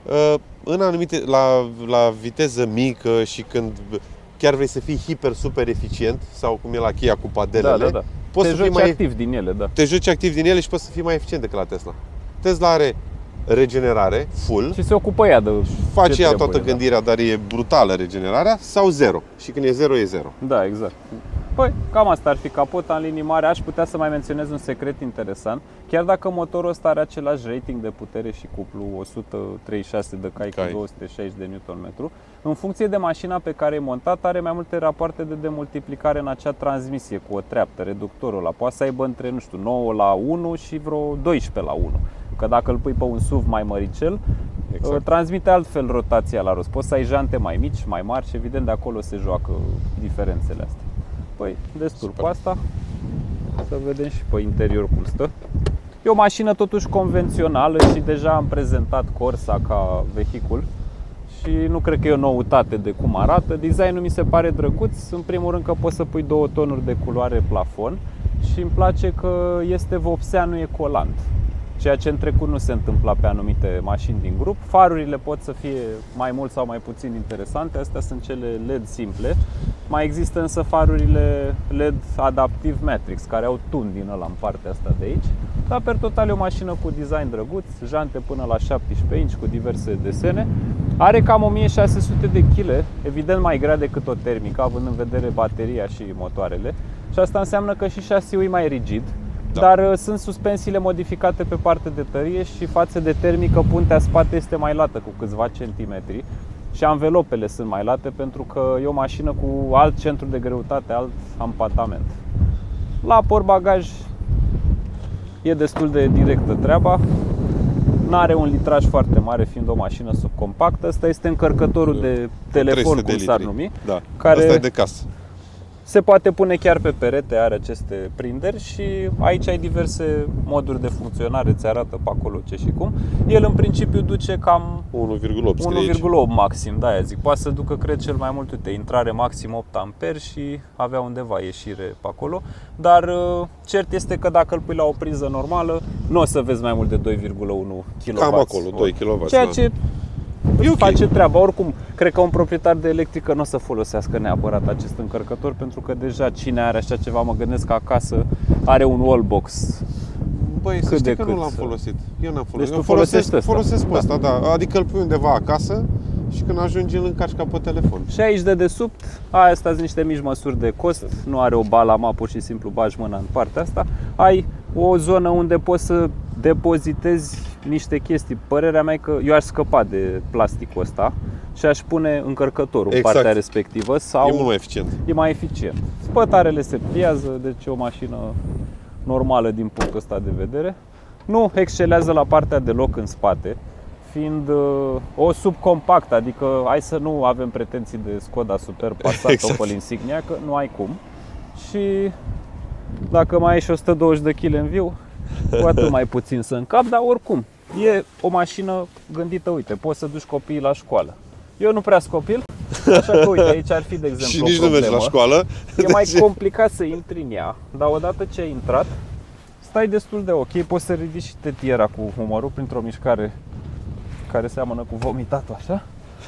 În anumite, la viteză mică și când chiar vrei să fii super eficient, sau cum e la Kia cu padelele, poți să fii activ din ele, Te joci activ din ele și poți să fii mai eficient decât la Tesla. Tesla are regenerare full și se ocupă ea de face ea toată gândirea, dar e brutală regenerarea, sau zero. Și când e zero, e zero. Da, exact. Păi, cam asta ar fi capota în linii mari. Aș putea să mai menționez un secret interesant. Chiar dacă motorul ăsta are același rating de putere și cuplu 136 de cai cu 260 de Nm, în funcție de mașina pe care e montat, are mai multe rapoarte de demultiplicare în acea transmisie cu o treaptă, reductorul ăla. Poate să aibă între, 9 la 1 și vreo 12 la 1. Că dacă îl pui pe un SUV mai măricel, transmite altfel rotația la rost. Poți să ai jante mai mici, mai mari și evident de acolo se joacă diferențele astea. Păi, destul cu asta. Să vedem și pe interior cum stă. E o mașină totuși convențională și deja am prezentat Corsa ca vehicul și nu cred că e o noutate de cum arată. Designul mi se pare drăguț, în primul rând că poți să pui 2 tonuri de culoare plafon și îmi place că este vopsea, nu e colant. Ceea ce în trecut nu se întâmpla pe anumite mașini din grup. Farurile pot să fie mai mult sau mai puțin interesante, astea sunt cele LED simple. Mai există însă farurile LED Adaptive Matrix, care au tun din ăla în partea asta de aici. Dar per total e o mașină cu design drăguț, jante până la 17 inch cu diverse desene. Are cam 1600 de kg, evident mai grea decât o termică, având în vedere bateria și motoarele. Și asta înseamnă că și șasiul e mai rigid. Dar sunt suspensiile modificate pe parte de tărie și față de termică, puntea spate este mai lată cu câțiva centimetri și anvelopele sunt mai late pentru că e o mașină cu alt centru de greutate, alt ampatament. La portbagaj e destul de directă treaba. N-are un litraj foarte mare, fiind o mașină subcompactă. Asta este încărcătorul de telefon, cum s-ar numi. Da. Asta e de casă. Se poate pune chiar pe perete, are aceste prinderi și aici ai diverse moduri de funcționare, ți arată pe acolo ce și cum. El în principiu duce cam 1,8 maxim, da, zic. Poate să ducă, cred, cel mai mult, uite, intrare maxim 8 amperi și avea undeva ieșire pe acolo. Dar cert este că dacă îl pui la o priză normală, nu o să vezi mai mult de 2,1 kW. Cam acolo, 2 kW. Ceea ce face treaba. Oricum, cred că un proprietar de electrică nu o să folosească neapărat acest încărcător, pentru că deja cine are așa ceva, mă gândesc că acasă are un wallbox. Băi, să știi că nu l-am folosit. Eu n-am folosit. Deci tu folosesc pe ăsta, da. Adică îl pui undeva acasă și când ajungi îl încarci ca pe telefon. Și aici de desubt, astea sunt niște mici măsuri de cost. Nu are o balama, pur și simplu bagi mâna în partea asta. Ai o zonă unde poți să depozitezi niște chestii. Părerea mea e că eu aș scăpa de plasticul ăsta și aș pune încărcătorul în partea respectivă. Sau e mult mai eficient. E mai eficient. Spătarele se pliază, deci e o mașină normală din punctul ăsta de vedere. Nu excelează la partea de loc în spate, fiind o subcompactă, adică hai să nu avem pretenții de Skoda Superb, Passat, Opel Insignia, că nu ai cum. Și dacă mai ai și 120 de kg în viu, cu atât mai puțin să încap, dar oricum, e o mașină gândită, uite, poți să duci copiii la școală. Eu nu prea sunt copil, așa că uite, aici ar fi de exemplu și nici nu mergi la școală. E mai complicat să intri în ea, dar odată ce ai intrat, stai destul de ok, poți să ridici și tetiera cu umărul printr-o mișcare care seamănă cu vomitatul, așa.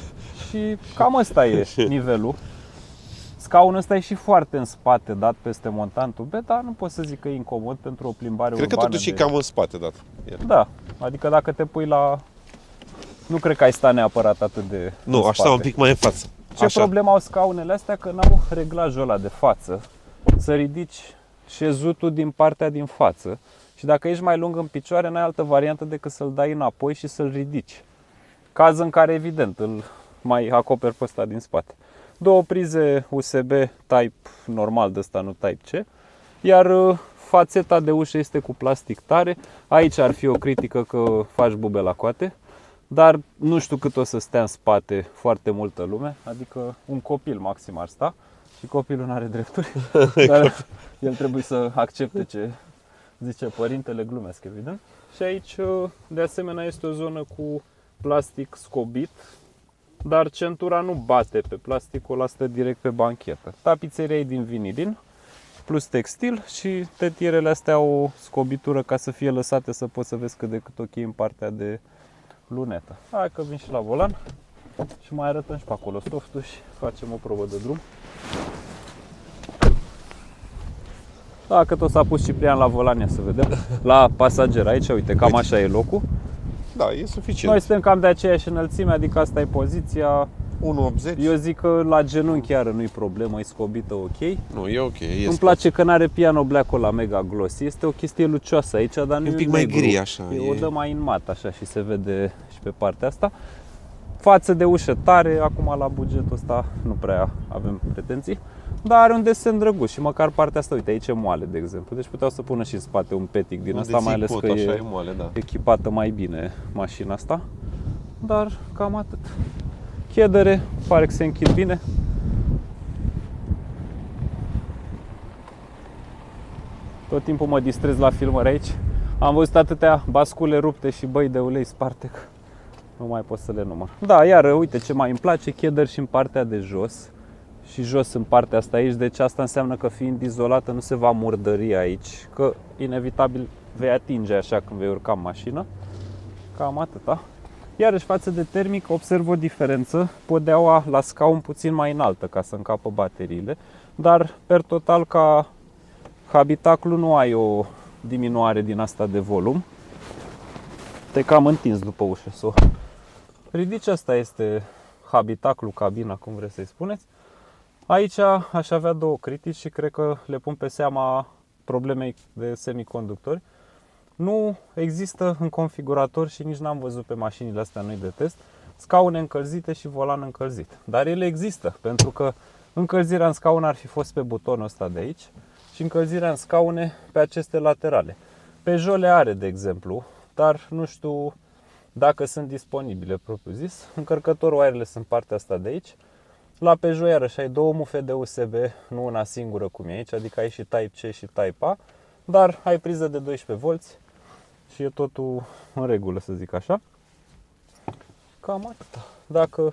Și cam ăsta e nivelul. Scaunul ăsta e și foarte în spate, dat peste montantul B, dar nu pot să zic că e incomod pentru o plimbare urbană. Cred că totuși e cam în spate dat. Da, adică dacă te pui la... Nu cred că ai sta neapărat atât de nu, aș sta un pic mai în față. Ce problemă au scaunele astea? Că n-au reglajul ăla de față. Să ridici șezutul din partea din față. Și dacă ești mai lung în picioare, n-ai altă variantă decât să-l dai înapoi și să-l ridici. Caz în care, evident, îl mai acoperi pe ăsta din spate. Două prize USB Type normal, de ăsta nu Type C. Iar fațeta de ușă este cu plastic tare. Aici ar fi o critică că faci bube la coate. Dar nu știu cât o să stea în spate foarte multă lume. Adică un copil maxim ar sta. Și copilul nu are drepturi. Dar el trebuie să accepte ce zice părintele, glumesc evident. Și aici de asemenea este o zonă cu plastic scobit, dar centura nu bate pe plasticul, ăla stă direct pe banchetă. Tapiseria e din vinilin plus textil și tetierele astea au o scobitură ca să fie lăsate să poți să vezi cât de cât ok în partea de lunetă. Hai că vin și la volan și mai arătăm și pe acolo softul și facem o probă de drum. Dacă tot s-a pus Ciprian la volan, ia să vedem. La pasager aici, uite, cam așa e locul. Da, e suficient. Noi suntem cam de aceeași înălțime, adică asta e poziția 1,80. Eu zic că la genunchi chiar nu-i problemă, e scobită ok. Nu, e ok. Îmi place că n-are piano black-ul la mega glossy. Este o chestie lucioasă aici, dar nu e un pic mai gri așa. O dă mai în mat așa și se vede și pe partea asta. Față de ușă tare, acum la bugetul ăsta nu prea avem pretenții. Dar are un desen drăguț și măcar partea asta, uite, aici e moale, de exemplu. Deci puteau să pună și în spate un petic din asta, mai ales că e moale, da. echipată mai bine mașina asta. Dar cam atât. Chedere, pare că se închid bine. Tot timpul mă distrez la filmări aici. Am văzut atâtea bascule rupte și băi de ulei sparte că nu mai pot să le număr. Da, iar uite ce mai îmi place, cheder și în partea de jos. Și jos în partea asta aici, deci asta înseamnă că fiind izolată nu se va murdări aici, că inevitabil vei atinge așa când vei urca în mașină. Cam atâta. Iarăși față de termic observ o diferență, podeaua la scaun puțin mai înaltă ca să încapă bateriile, dar per total ca habitaclu nu ai o diminuare din asta de volum. Te cam întins după ușă să o ridici. Asta este habitaclu, cabina, cum vreți să-i spuneți. Aici aș avea două critici și cred că le pun pe seama problemei de semiconductori. Nu există în configurator și nici n-am văzut pe mașinile astea noi de test scaune încălzite și volan încălzit. Dar ele există, pentru că încălzirea în scaun ar fi fost pe butonul ăsta de aici și încălzirea în scaune pe aceste laterale. Peugeot le are, de exemplu, dar nu știu dacă sunt disponibile, propriu zis. Încărcătorul wireless în partea asta de aici. La Peugeot iarăși ai două mufe de USB, nu una singură cum e aici, adică ai și Type-C și Type-A, dar ai priză de 12V și e totul în regulă, să zic așa. Cam atâta. Dacă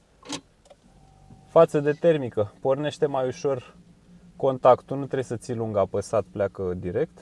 față de termică pornește mai ușor contactul, nu trebuie să ții lung apăsat, pleacă direct.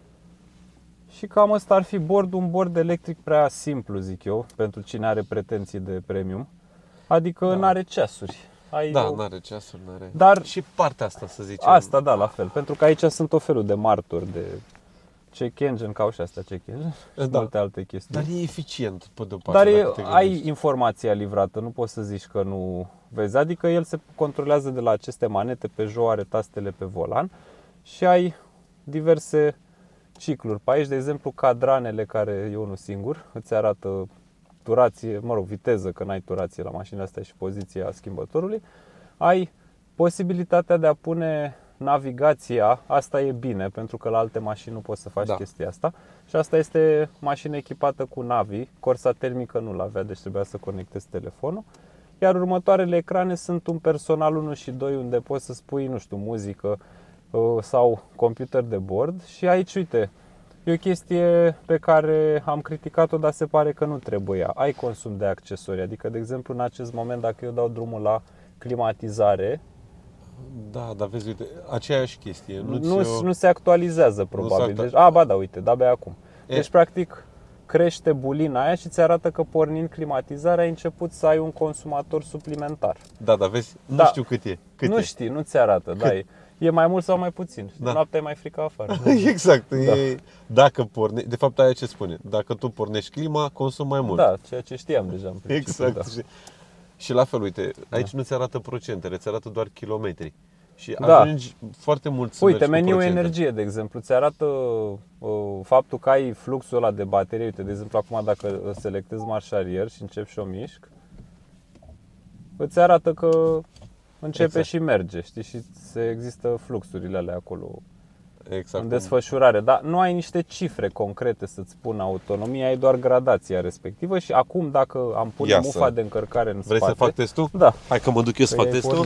Și cam ăsta ar fi bordul, un bord electric prea simplu, zic eu, pentru cine are pretenții de premium. Adică n-are ceasuri. N-are ceasuri, n-are. Dar și partea asta, să zicem. Asta, da, la fel. Pentru că aici sunt o felul de martori, de check engine, ca și astea check engine și multe alte chestii. Dar e eficient, pe de-o parte. Dar ai informația livrată, nu poți să zici că nu vezi. Adică el se controlează de la aceste manete, Peugeot are tastele pe volan și ai diverse cicluri. Pe aici, de exemplu, cadranele, care e unul singur, îți arată turație, viteză, că n-ai turație la mașinile astea și poziția schimbătorului. Ai posibilitatea de a pune navigația, asta e bine, pentru că la alte mașini nu poți să faci chestia asta. Și asta este mașină echipată cu Navi, Corsa termică nu l-avea, deci trebuia să conectezi telefonul. Iar următoarele ecrane sunt un personal 1 și 2, unde poți să spui, nu știu, muzică sau computer de bord. Și aici, uite, e o chestie pe care am criticat-o, dar se pare că nu trebuia. Ai consum de accesorii, adică, de exemplu, în acest moment, dacă eu dau drumul la climatizare, da, dar vezi, uite, aceeași chestie. Nu se actualizează, probabil. Deci, uite, abia acum. Deci, practic, crește bulina aia și îți arată că pornind climatizarea ai început să ai un consumator suplimentar. Da, vezi, nu știu cât e. Nu știi, nu ți arată, e mai mult sau mai puțin. Noaptea e mai frică afară. Exact. Dacă pornești, de fapt aia ce spune, dacă tu pornești clima, consumi mai mult. Da, ceea ce știam deja în principiu. Exact. Și la fel, uite, aici nu ți arată procentele, ți arată doar kilometri. Și ajungi foarte mult să mergi cu procente. Meniul energie, de exemplu, ți arată faptul că ai fluxul ăla de baterie. Uite, de exemplu, acum dacă selectezi marșarier și începi și o mișc, îți arată că începe și merge, știi? Și există fluxurile alea acolo în desfășurare. Dar nu ai niște cifre concrete să-ți spună autonomia, ai doar gradația respectivă. Și acum, dacă am pune mufa de încărcare în spate... Vrei să fac testul? Da. Hai că mă duc eu să fac testul.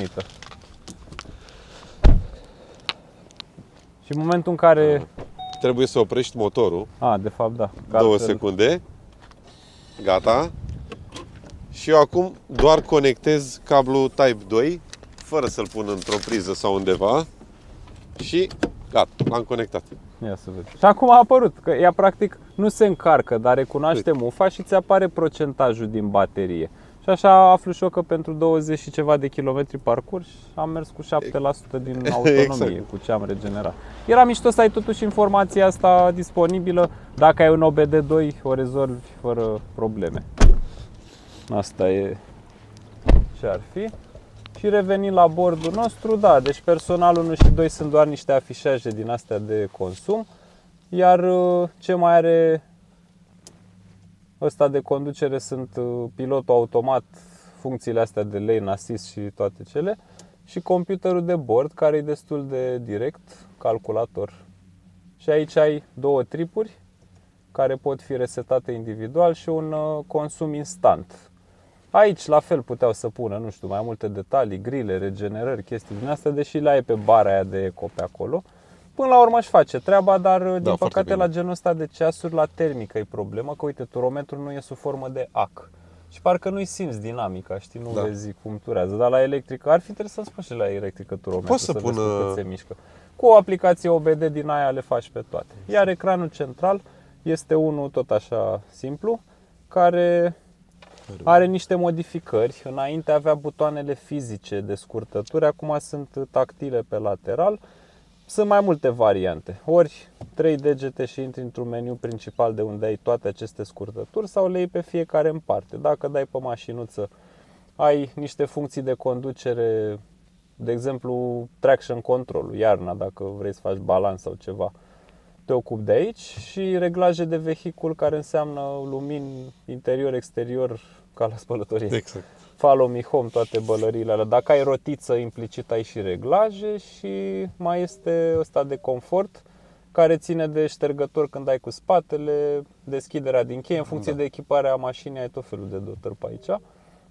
Și în momentul în care... Trebuie să oprești motorul. De fapt, da. 2 secunde. Gata. Și eu acum doar conectez cablul Type 2, fără să-l pun într-o priză sau undeva. Și gata, l-am conectat. Ia să vedem. Și acum a apărut, că ea practic nu se încarcă, dar recunoaște mufa și ți apare procentajul din baterie. Și așa aflu și eu că pentru 20 și ceva de kilometri parcurs am mers cu 7% din autonomie, cu ce am regenerat. Era mișto să ai totuși informația asta disponibilă. Dacă ai un OBD2, o rezolvi fără probleme. Asta e ce ar fi. Și revenind la bordul nostru, deci personalul 1 și 2 sunt doar niște afișaje din astea de consum. Iar ce mai are ăsta de conducere sunt pilotul automat, funcțiile astea de lane assist și toate cele. Și computerul de bord, care e destul de direct, calculator. Și aici ai 2 tripuri care pot fi resetate individual și un consum instant. Aici la fel puteau să pună, nu știu, mai multe detalii, grile, regenerări, chestii din astea, deși le ai pe bara aia de eco pe acolo. Până la urmă își face treaba, dar din păcate la genul ăsta de ceasuri, la termică e problema, că uite, turometrul nu e sub formă de AC. Și parcă nu-i simți dinamica, știi, nu vezi cum turează. Dar la electrică, ar fi interesant să spui și la electrică turometru, să vezi cât se mișcă. Cu o aplicație OBD din aia le faci pe toate. Iar ecranul central este unul tot așa simplu, care are niște modificări. Înainte avea butoanele fizice de scurtături, acum sunt tactile pe lateral. Sunt mai multe variante. Ori 3 degete și intri într-un meniu principal de unde ai toate aceste scurtături, sau le iei pe fiecare în parte. Dacă dai pe mașinuță, ai niște funcții de conducere, de exemplu traction control, iarna, dacă vrei să faci balans sau ceva, te ocupi de aici. Și reglaje de vehicul, care înseamnă lumini interior, exterior, ca la spălătorie. Exact. Follow me home, toate bălăriile alea. Dacă ai rotiță, implicit ai și reglaje. Și mai este ăsta de confort, care ține de ștergător când ai cu spatele, deschiderea din cheie. În funcție de echiparea mașinii ai tot felul de dotări pe aici.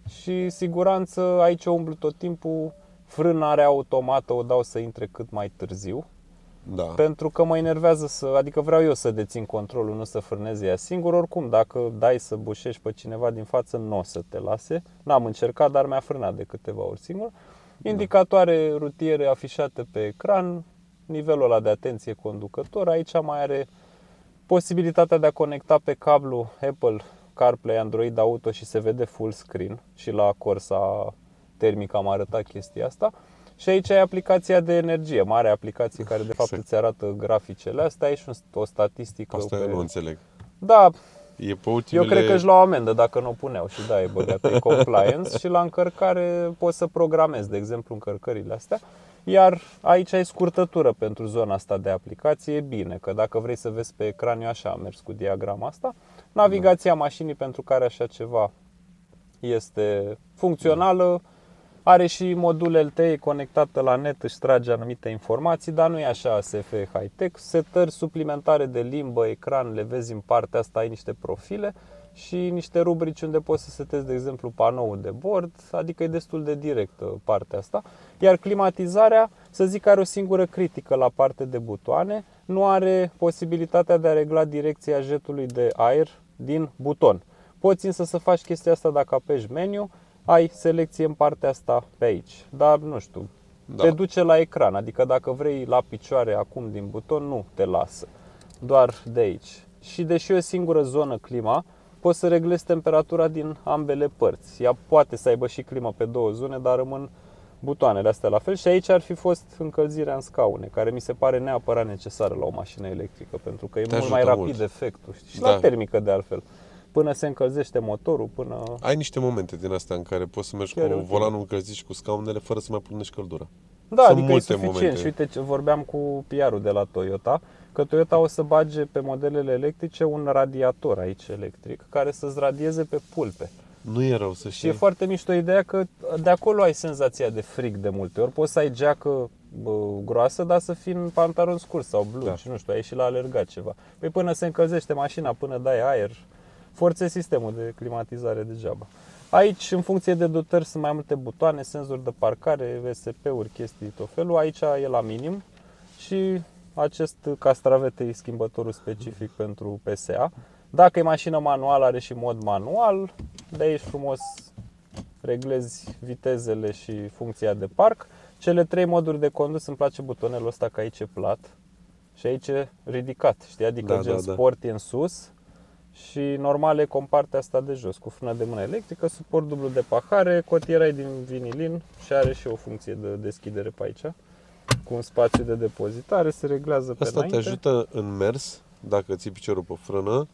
și siguranță, aici umblu tot timpul, frânarea automată o dau să intre cât mai târziu. Da. Pentru că mă enervează adică vreau eu să dețin controlul, nu să frâneze ea singur. Oricum, dacă dai să bușești pe cineva din față, nu o să te lase. N-am încercat, dar mi-a frânat de câteva ori singur. Indicatoare rutiere afișate pe ecran, nivelul ăla de atenție conducător. Aici mai are posibilitatea de a conecta pe cablu Apple CarPlay, Android Auto și se vede full screen. Și la Corsa termic am arătat chestia asta. Și aici ai aplicația de energie, mare aplicație care de fapt îți arată graficele astea. Ai și o statistică. Asta eu nu înțeleg. Da, e pe ultimele... eu cred că își luau amendă dacă nu o puneau și da, e băgat în compliance. Și la încărcare poți să programezi, de exemplu, încărcările astea. Iar aici ai scurtătură pentru zona asta de aplicație, e bine, că dacă vrei să vezi pe ecran, eu așa am mers cu diagrama asta. Navigația mașinii pentru care așa ceva este funcțională. Are și modul LTE conectată la net, își trage anumite informații, dar nu e așa SF high-tech. Setări suplimentare de limbă, ecran, le vezi în partea asta, ai niște profile și niște rubrici unde poți să setezi, de exemplu, panoul de bord, adică e destul de directă partea asta. Iar climatizarea, să zic, are o singură critică la partea de butoane, nu are posibilitatea de a regla direcția jetului de aer din buton. Poți însă să faci chestia asta dacă apeși meniu, ai selecție în partea asta pe aici, dar nu știu, te duce la ecran, adică dacă vrei la picioare acum din buton, nu te lasă, doar de aici. Și deși e o singură zonă clima, poți să reglezi temperatura din ambele părți. Ea poate să aibă și climă pe două zone, dar rămân butoanele astea la fel. Și aici ar fi fost încălzirea în scaune, care mi se pare neapărat necesară la o mașină electrică, pentru că e mult mai rapid efectul. Și la termică de altfel. Până se încălzește motorul, până... Ai niște momente din astea în care poți să mergi cu volanul încălzit și cu scaunele fără să mai plunești căldura. Da, sunt adică e suficient. Momente. Și uite, vorbeam cu PR-ul de la Toyota, că Toyota o să bage pe modelele electrice un radiator aici electric, care să-ți radieze pe pulpe. Nu e rău să știi. Și e foarte mișto ideea că de acolo ai senzația de frig de multe ori. Poți să ai geacă groasă, dar să fii în pantaloni scurs sau blugi, nu știu, ai ieșit la alergat ceva. Păi până se încălzește mașina, până dai aer, forțezi sistemul de climatizare degeaba. Aici, în funcție de dotări, sunt mai multe butoane, senzori de parcare, VSP-uri, chestii, tot felul. Aici e la minim și acest castravete e schimbătorul specific pentru PSA. Dacă e mașină manuală, are și mod manual. De aici frumos reglezi vitezele și funcția de parc. Cele 3 moduri de condus, îmi place butonelul ăsta că aici e plat și aici e ridicat, știi? Adică sport e în sus și normal e cu partea asta de jos, cu frână de mână electrică, suport dublu de pahare, cotiera e din vinilin și are și o funcție de deschidere pe aici, cu un spațiu de depozitare, se reglează pe înainte. Asta te ajută în mers, dacă ții piciorul pe frână.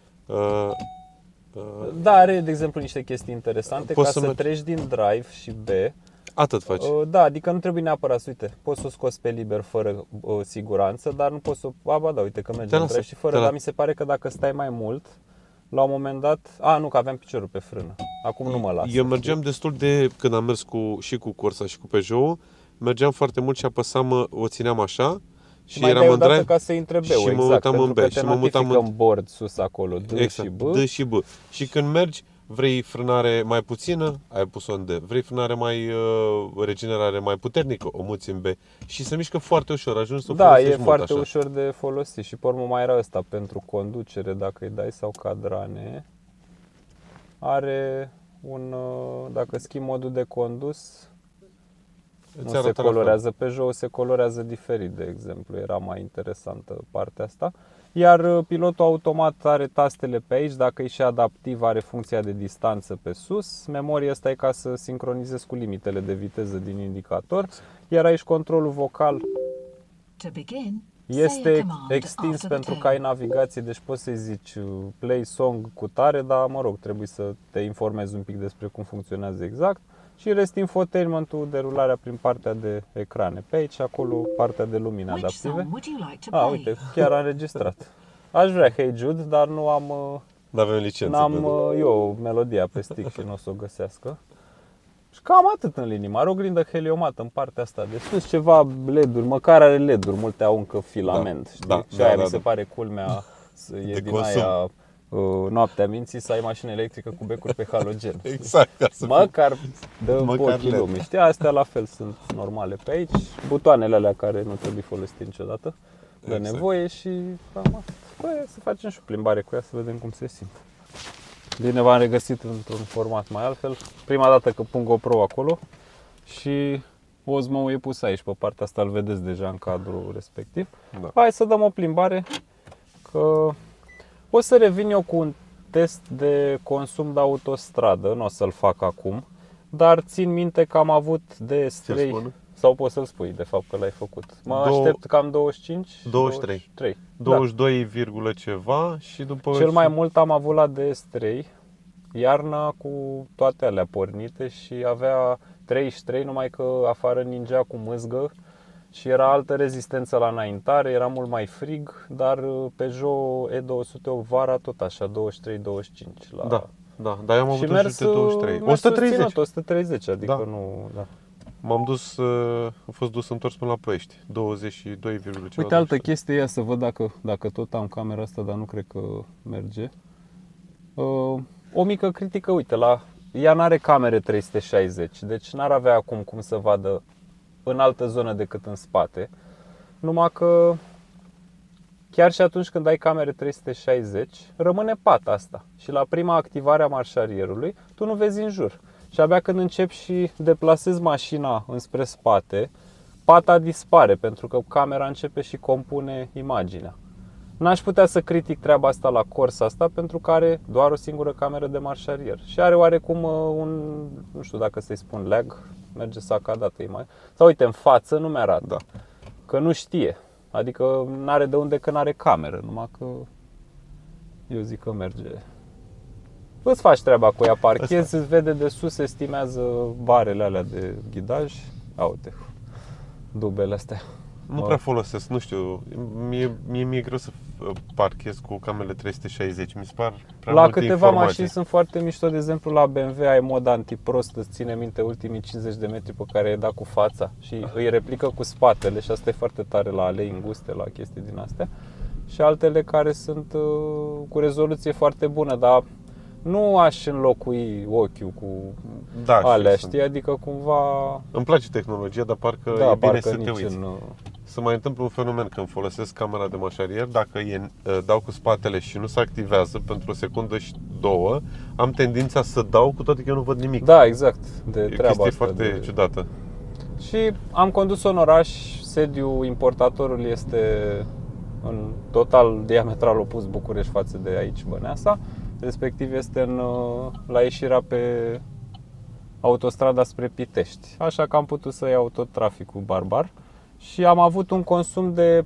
Da, are, de exemplu, niște chestii interesante, ca să treci din drive și B. Atât faci. Da, adică nu trebuie neapărat să, uite, poți să o scoți pe liber fără siguranță, dar nu poți să, da, uite că merge în drive și fără, dar mi se pare că dacă stai mai mult, la un moment dat, nu, că aveam piciorul pe frână, acum nu mă las. Eu mergeam destul de, când am mers și cu Corsa și cu Peugeot, mergeam foarte mult și apăsam, o țineam așa, și mai eram în drive ca să intre B-ul, și mă mutam în B și mă mutam în bord sus acolo, D și B. D și B. Și când mergi, vrei frânare mai puțină, ai pus-o în D. Vrei frânare mai regenerare mai puternică, o muți în B. Și se mișcă foarte ușor, ajungi să o folosești mult. Da, e foarte ușor de folosit și pe urmă mai era ăsta pentru conducere, dacă îi dai, sau cadrane. Are un, dacă schimbi modul de condus, nu se colorează. Peugeot se colorează diferit, de exemplu, era mai interesantă partea asta. Iar pilotul automat are tastele pe aici, dacă e și adaptiv are funcția de distanță pe sus. Memoria asta e ca să sincronizezi cu limitele de viteză din indicator. Iar aici controlul vocal este extins pentru că ai navigație, deci poți să-i zici play song cu tare, dar mă rog, trebuie să te informezi un pic despre cum funcționează exact. Și rest infotainment-ul, derularea prin partea de ecrane. Pe aici, acolo, partea de lumini adaptive. Uite, chiar am înregistrat. Aș vrea Hey Jude, dar nu am... N-avem licență. N-am eu melodia pe stick și nu o să o găsească. Și cam atât în linii. Are o oglindă heliomată în partea asta. Deci sunt ceva LED-uri, măcar are LED-uri, multe au încă filament. Știi? Și aia mi se pare culmea, e din aia noaptea minții să ai mașină electrică cu becuri pe halogen. Exact, ca să măcar dă ochii lumii. Știi, astea la fel sunt normale pe aici. Butoanele alea care nu trebuie folosite niciodată de nevoie și să facem și o plimbare cu ea să vedem cum se simte. Bine, v-am regăsit într-un format mai altfel. Prima dată că pun GoPro acolo și Osmo e pus aici, pe partea asta îl vedeți deja în cadrul respectiv. Da. Hai să dăm o plimbare, că o să revin eu cu un test de consum de autostradă, nu o să-l fac acum, dar țin minte că am avut de S3, sau poți să-l spui de fapt că l-ai făcut. Mă aștept cam 25? 23. 22, da. Ceva și după... Cel mai mult am avut la DS3, iarna cu toate alea pornite și avea 33, numai că afară ningea cu mâzgă și era altă rezistență la înaintare, era mult mai frig, dar Peugeot E208 vara tot așa, 23-25 la... Da, dar eu am avut de 23. 130, adică nu... Da. M-am dus, am fost dus întors până la Ploiești, 22, Uite, altă chestie, ia să văd dacă tot am camera asta, dar nu cred că merge. O mică critică, uite, ea n-are camere 360, deci n-ar avea acum cum să vadă în altă zonă decât în spate. Numai că chiar și atunci când ai camere 360, rămâne pata asta. Și la prima activare a marșarierului, tu nu vezi în jur. Și abia când începi și deplasezi mașina înspre spate, pata dispare, pentru că camera începe și compune imaginea. N-aș putea să critic treaba asta la Corsa asta, pentru că are doar o singură cameră de marșarier. Și are oarecum nu știu dacă să-i spun lag, merge sacadată imagine. Sau uite, în față nu mi-arată, că nu știe. Adică n-are de unde că n-are cameră, numai că eu zic că merge. Îți faci treaba cu ea, parchezi, îți vede de sus, estimează barele alea de ghidaj. Uite, dubele astea. Nu prea folosesc, nu știu, mie e greu să parchez cu camerele 360, mi se par prea la multe câteva informații. Mașini sunt foarte mișto, de exemplu la BMW ai mod antiprost, îți ține minte ultimii 50 de metri pe care i-ai dat cu fața și îi replică cu spatele și asta e foarte tare la alei înguste, la chestii din astea. Și altele care sunt cu rezoluție foarte bună, dar nu aș înlocui ochiul cu alea, știi? Adică cumva... Îmi place tehnologia, dar parcă e bine să te uiți. Se mai întâmplă un fenomen când folosesc camera de marșarier, dacă dau cu spatele și nu se activează pentru o secundă și două, am tendința să dau cu toate că eu nu văd nimic. Da, exact, de treaba asta. E foarte ciudată. Și am condus în oraș, sediul importatorului este în total diametral opus București față de aici, Băneasa. Respectiv este la ieșirea pe autostrada spre Pitești. Așa că am putut să iau tot traficul barbar și am avut un consum de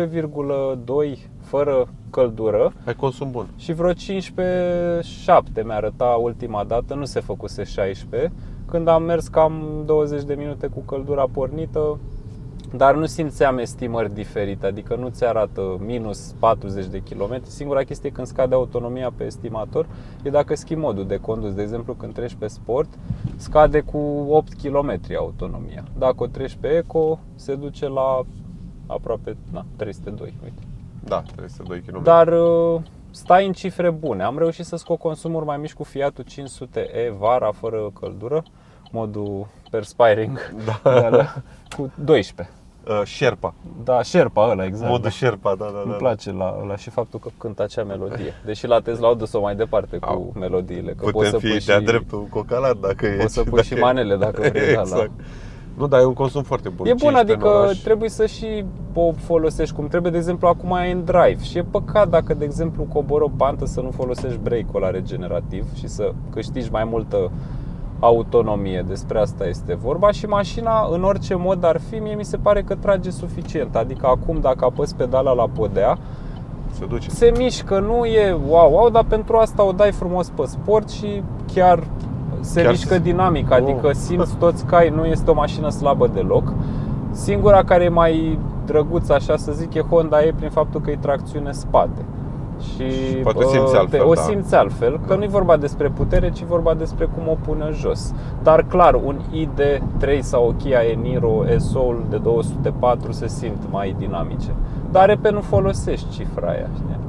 14,2 fără căldură. Ai consum bun. Și vreo 15,7 mi-a arătat ultima dată, nu se făcuse 16, când am mers cam 20 de minute cu căldura pornită. Dar nu simțeam estimări diferite, adică nu ți arată minus 40 de km. Singura chestie când scade autonomia pe estimator e dacă schimbi modul de condus. De exemplu, când treci pe sport, scade cu 8 km autonomia. Dacă o treci pe eco, se duce la aproape 302, uite. Da, 302 km. Dar stai în cifre bune. Am reușit să scot consumuri mai mici cu Fiatul 500e vara fără căldură, modul perspiring, cu 12. Sherpa. Da, Sherpa ăla, exact. Modul Sherpa, da. Îmi place la ăla și faptul că cântă acea melodie. Deși la Tesla au dus-o mai departe cu melodiile. Că putem să fi de-a dreptul cocalat dacă e. Poți să pui și manele dacă vrei. Exact. Nu, dar e un consum foarte bun. E bun, adică trebuie să și o folosești cum trebuie. De exemplu, acum ai în drive și e păcat dacă, de exemplu, cobori o pantă să nu folosești brake-ul ăla regenerativ și să câștigi mai multă autonomie. Despre asta este vorba. Și mașina, în orice mod ar fi, mie mi se pare că trage suficient. Adică acum, dacă apăs pedala la podea, se mișcă, nu e wow, dar pentru asta o dai frumos pe sport și chiar mișcă dinamic. Adică simți toți cai, nu este o mașină slabă deloc. Singura care e mai drăguță, așa să zic, e Honda E prin faptul că e tracțiune spate. Și poate simți altfel, simți altfel, că nu e vorba despre putere, ci vorba despre cum o pune jos. Dar clar, un ID3 sau o Kia e-Niro, e-Soul de 204 se simt mai dinamice. Dar repede nu folosești cifra aia, știi?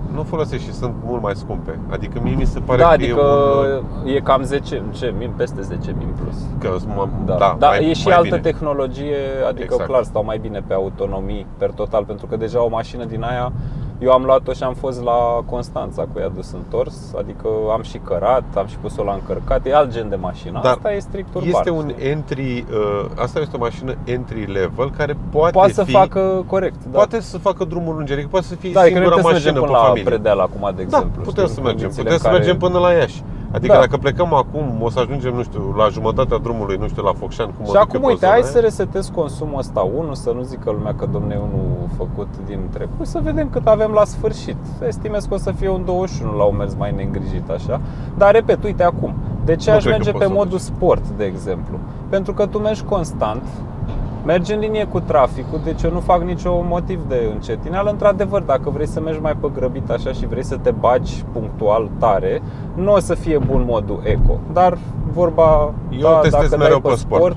nu folosești și sunt mult mai scumpe. Adică mie mi se pare da, că adică e cam 10, peste 10.000 plus. Da, e și mai altă bine. tehnologie, adică Exact. clar stau mai bine pe autonomii per total, pentru că deja o mașină din aia eu am luat-o și am fost la Constanța cu ea dus întors, adică am și cărat, am și pus-o la încărcat, e alt gen de mașină. Dar asta e strict urban. Este un entry, asta este o mașină entry level care poate să facă corect, da. Poate să facă drumul lung, adică poate să fie da, singura mașină pe familie. La Predeal acum, de exemplu. Da, putem să mergem până la Iași. Adică dacă plecăm acum, o să ajungem, nu știu, la jumătatea drumului, nu știu, la Focșani. Și acum, uite, hai să resetez consumul ăsta 1, să nu zică lumea că domne e unul făcut din trecut, să vedem cât avem la sfârșit. Estimez că o să fie un 21 la un mers mai neîngrijit așa. Dar repet, uite acum, de ce aș merge pe modul sport, de exemplu? Pentru că tu mergi constant, mergi în linie cu traficul, deci eu nu fac niciun motiv de încetineală. Într-adevăr, dacă vrei să mergi mai pe grăbit așa și vrei să te bagi punctual tare, nu o să fie bun modul eco. Dar vorba, testez mereu pe sport,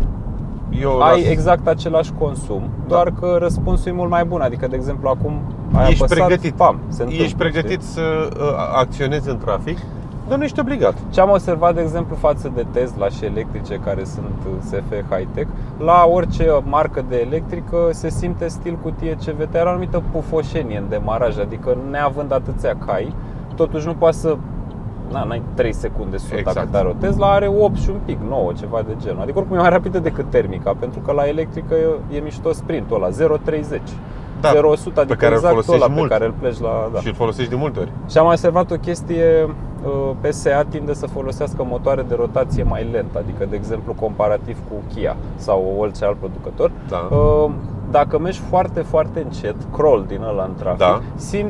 ai exact același consum, doar că răspunsul e mult mai bun. Adică, de exemplu, acum ai apăsat, pregătit. Se întâmplă, ești pregătit să acționezi în trafic, dar nu ești obligat. Ce am observat, de exemplu, față de Tesla și electrice care sunt SF high-tech, la orice marcă de electrică se simte stil cutie CVT, are o anumită pufoșenie în demaraj, adică neavând atâția cai, totuși nu poate să n-ai 3 secunde suta cât are o Tesla, are 8 și un pic, 9, ceva de genul. Adică oricum e mai rapidă decât termica, pentru că la electrică e mișto sprintul ăla, 0,30. 0-100, adică pe care exact ăla mult. pe care îl pleci la... Și îl folosești de multe ori. Și am observat o chestie, PSA tinde să folosească motoare de rotație mai lentă, adică, de exemplu, comparativ cu Kia sau orice alt producător. Da. Dacă mergi foarte, foarte încet, crawl din ăla în trafic,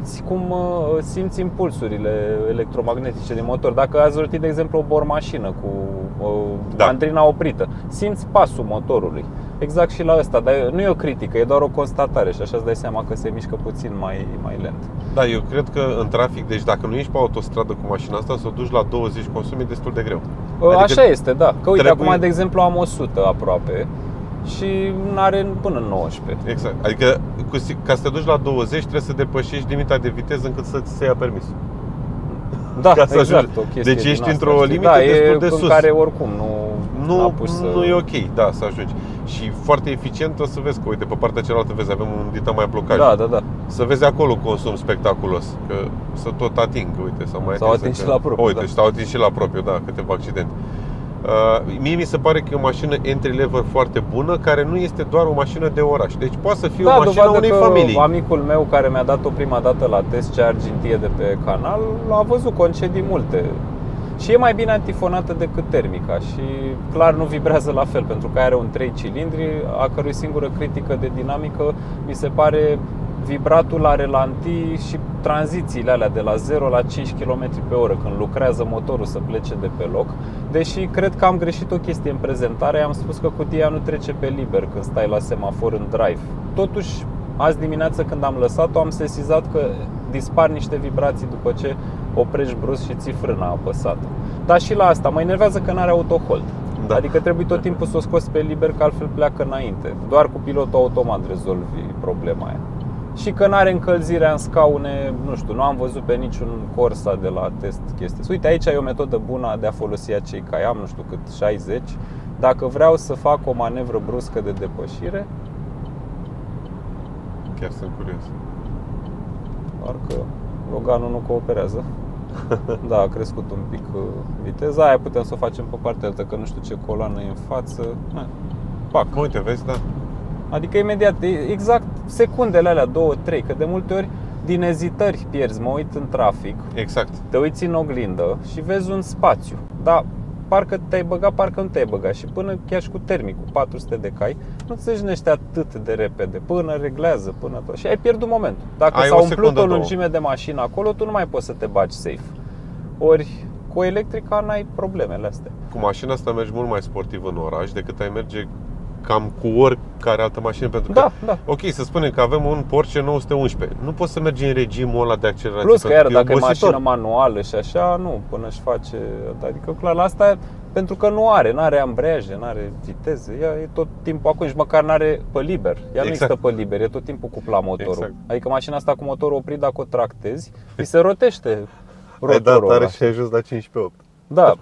simți impulsurile electromagnetice din motor. Dacă ați rotit, de exemplu, o bormașină cu mandrina oprită, simți pasul motorului. Exact și la ăsta, dar nu e o critică, e doar o constatare și așa îți dai seama că se mișcă puțin mai lent. Da, eu cred că în trafic, deci dacă nu ești pe autostradă cu mașina asta, să o duci la 20 consum e destul de greu. Adică așa este, da. Că uite, acum, de exemplu, am 100 aproape și n-are până în 19. Exact, adică ca să te duci la 20 trebuie să depășești limita de viteză încât să-ți se ia permisul. Da, exact, o chestie. Deci ești într-o limită destul de sus, în care oricum nu e ok, da, să ajungi. Și foarte eficient o să vezi că, uite, pe partea cealaltă vezi, avem un dita mai blocaj. Da. Să vezi acolo consum spectaculos, că să tot ating, uite, s-au atins și la propriu. Uite, s-au atins și la propriu, da, câteva accidente. Mie mi se pare că e o mașină entry level foarte bună, care nu este doar o mașină de oraș. Deci poate să fie o mașină unei familii. Amicul meu care mi-a dat-o prima dată la test, cea argintie de pe canal, a văzut concedii multe. Și e mai bine antifonată decât termica și clar nu vibrează la fel, pentru că are un 3 cilindri, a cărui singură critică de dinamică mi se pare vibratul la relanti și tranzițiile alea de la 0 la 5 km pe oră când lucrează motorul să plece de pe loc. Deși cred că am greșit o chestie în prezentare, am spus că cutia nu trece pe liber când stai la semafor în drive. Totuși, azi dimineață când am lăsat-o, am sesizat că dispar niște vibrații după ce oprești brusc și ții frâna apăsată. Dar și la asta mă enervează că n-are autohold. Da. Adică trebuie tot timpul să o scoți pe liber, că altfel pleacă înainte. Doar cu pilotul automat rezolvi problema aia. Și că n-are încălzirea în scaune, nu știu, nu am văzut pe niciun Corsa de la test chestii. Uite, aici e o metodă bună de a folosi acei cai, am nu știu cât, 60. Dacă vreau să fac o manevră bruscă de depășire. Chiar sunt curios. Parcă Loganul nu cooperează. Da, a crescut un pic viteza. Aia putem să o facem pe partea altă, că nu știu ce coloană e în față. Pac. Uite, vezi, da. Adică imediat, exact secundele alea, 2-3, că de multe ori din ezitări pierzi, mă uit în trafic. Exact. Te uiți în oglindă și vezi un spațiu. Dar parcă te-ai băgat, parcă nu te-ai băgat. Și până chiar și cu termicul, 400 de cai, nu ți jenești atât de repede, până reglează, până tot. Și ai pierdut momentul. Dacă s-a umplut o lungime de mașină acolo, tu nu mai poți să te bagi safe. Ori cu o electrica n-ai problemele astea. Cu mașina asta mergi mult mai sportiv în oraș decât ai merge cam cu oricare altă mașină, pentru că, ok, să spunem că avem un Porsche 911. Nu poți să mergi în regimul ăla de accelerație. Plus că iar dacă e mașină manuală și așa, nu, până își face, adică clar, la asta pentru că nu are ambreiaje, nu are viteze, ea e tot timpul acolo, nici măcar nu are pe liber. Ea nu există pe liber, e tot timpul cuplat motorul. Exact. Adică mașina asta cu motorul oprit, dacă o tractezi, îi se rotește rotorul. Tare și ai ajuns la 15.8. Da.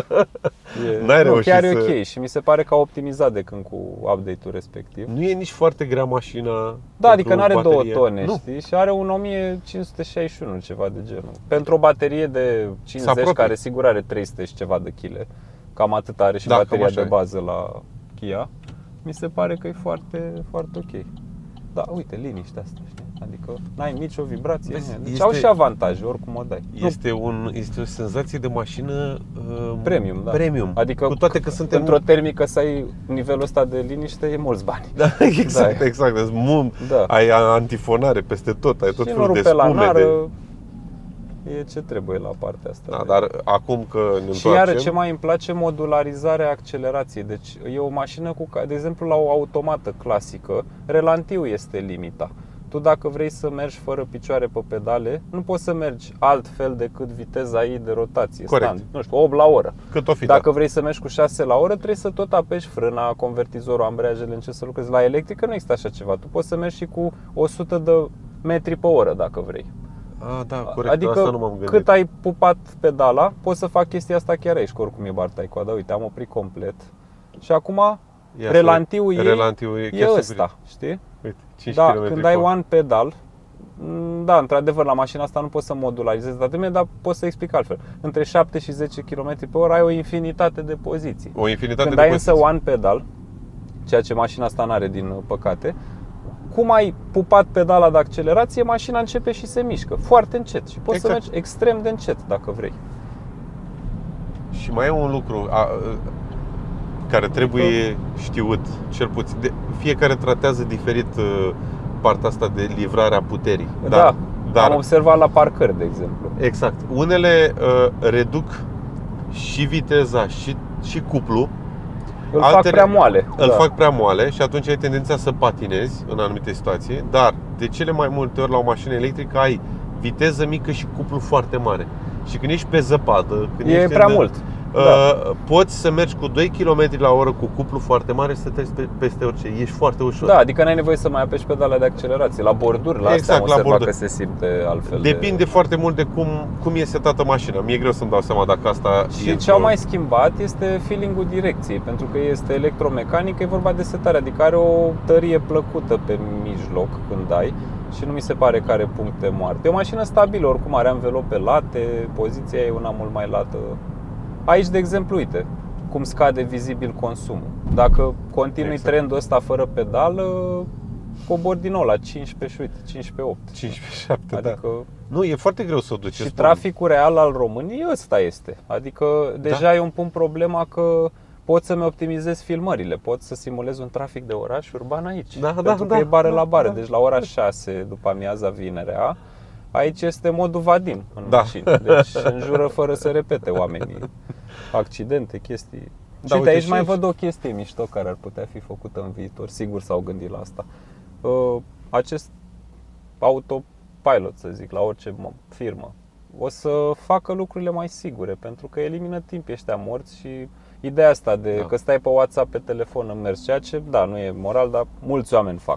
N-ai reușit chiar e ok și mi se pare că a optimizat de când cu update-ul respectiv. Nu e nici foarte grea mașina. Da, adică nu are 2 tone, știi? Și are un 1561, ceva de genul. Pentru o baterie de 50, care sigur are 300 și ceva de kg. Cam atât are și bateria de bază la Kia. Mi se pare că e foarte, foarte ok. Da, uite, liniștea asta, știi? Adică n-ai nicio vibrație. Deci au și avantaje, oricum o dai. Este o senzație de mașină premium, da. Premium. Adică cu toate că suntem într-o termică să ai nivelul ăsta de liniște e mulți bani. Da, exact. Ai antifonare peste tot, ai tot felul de spume. E ce trebuie la partea asta. Da, dar acum că ne întoarcem... Și iară ce mai îmi place, modularizarea accelerației. Deci e o mașină cu care, de exemplu, la o automată clasică, relantiul este limita. Tu dacă vrei să mergi fără picioare pe pedale, nu poți să mergi altfel decât viteza ei de rotație. Corect. Stand, nu știu, 8 la oră. Cât o fi, dacă vrei să mergi cu 6 la oră, trebuie să tot apeși frâna, convertizorul, ambreiajele, începi să lucrezi. La electrică nu există așa ceva. Tu poți să mergi și cu 100 de metri pe oră dacă vrei. Da, corect. Adică asta nu m-am gândit. cât ai pupat pedala, poți să fac chestia asta chiar aici, că oricum e bartaicoada. Uite, am oprit complet. Și acum relantiul e ăsta, știi? Uite, 5 da, km când ai one pedal, da, într-adevăr, la mașina asta nu poți să modularizezi atât de mult, dar poți să explic altfel. Între 7 și 10 km pe oră ai o infinitate de poziții. Când ai însă one pedal, ceea ce mașina asta n-are din păcate, cum ai pupat pedala de accelerație, mașina începe și se mișcă foarte încet și poți să mergi extrem de încet dacă vrei. Și mai e un lucru care trebuie știut, cel puțin. Fiecare tratează diferit partea asta de livrarea puterii. Dar am observat la parcări, de exemplu. Exact. Unele reduc și viteza și cuplu. Fac prea moale. Fac prea moale și atunci ai tendința să patinezi în anumite situații. Dar de cele mai multe ori la o mașină electrică ai viteză mică și cuplu foarte mare. Și când ești pe zăpadă, e prea mult. Poți să mergi cu 2 km la oră cu cuplu foarte mare și să treci peste orice. Ești foarte ușor. Da, adică n-ai nevoie să mai apeși pedala de accelerație. La borduri, la astea am observat că se simte altfel. Depinde foarte mult de cum e setată mașina. Mi-e greu să-mi dau seama dacă asta și ce au mai schimbat este feeling-ul direcției. Pentru că este electromecanică, e vorba de setare. Adică are o tărie plăcută pe mijloc când dai. Și nu mi se pare că are puncte moarte. E o mașină stabilă, oricum are anvelope late, poziția e una mult mai lată. Aici, de exemplu, uite cum scade vizibil consumul. Dacă continui trendul ăsta fără pedală, cobor din nou la 15 și uite, 15.8. 15.7, adică, nu, e foarte greu să o duci. Și traficul real al României ăsta este. Adică deja eu îmi pun problema că pot să-mi optimizez filmările, pot să simulez un trafic de oraș urban aici. Pentru că e bară la bară, deci la ora 6 după amiaza vinerea, aici este modul Vadim în mașină. Deci înjură fără să repete oamenii. Accidente, chestii. Și uite, aici mai văd o chestie mișto care ar putea fi făcută în viitor. Sigur s-au gândit la asta. Acest autopilot, să zic, la orice firmă, o să facă lucrurile mai sigure, pentru că elimină timp ăștia morți și ideea asta de că stai pe WhatsApp, pe telefon în mers, ceea ce, nu e moral, dar mulți oameni fac.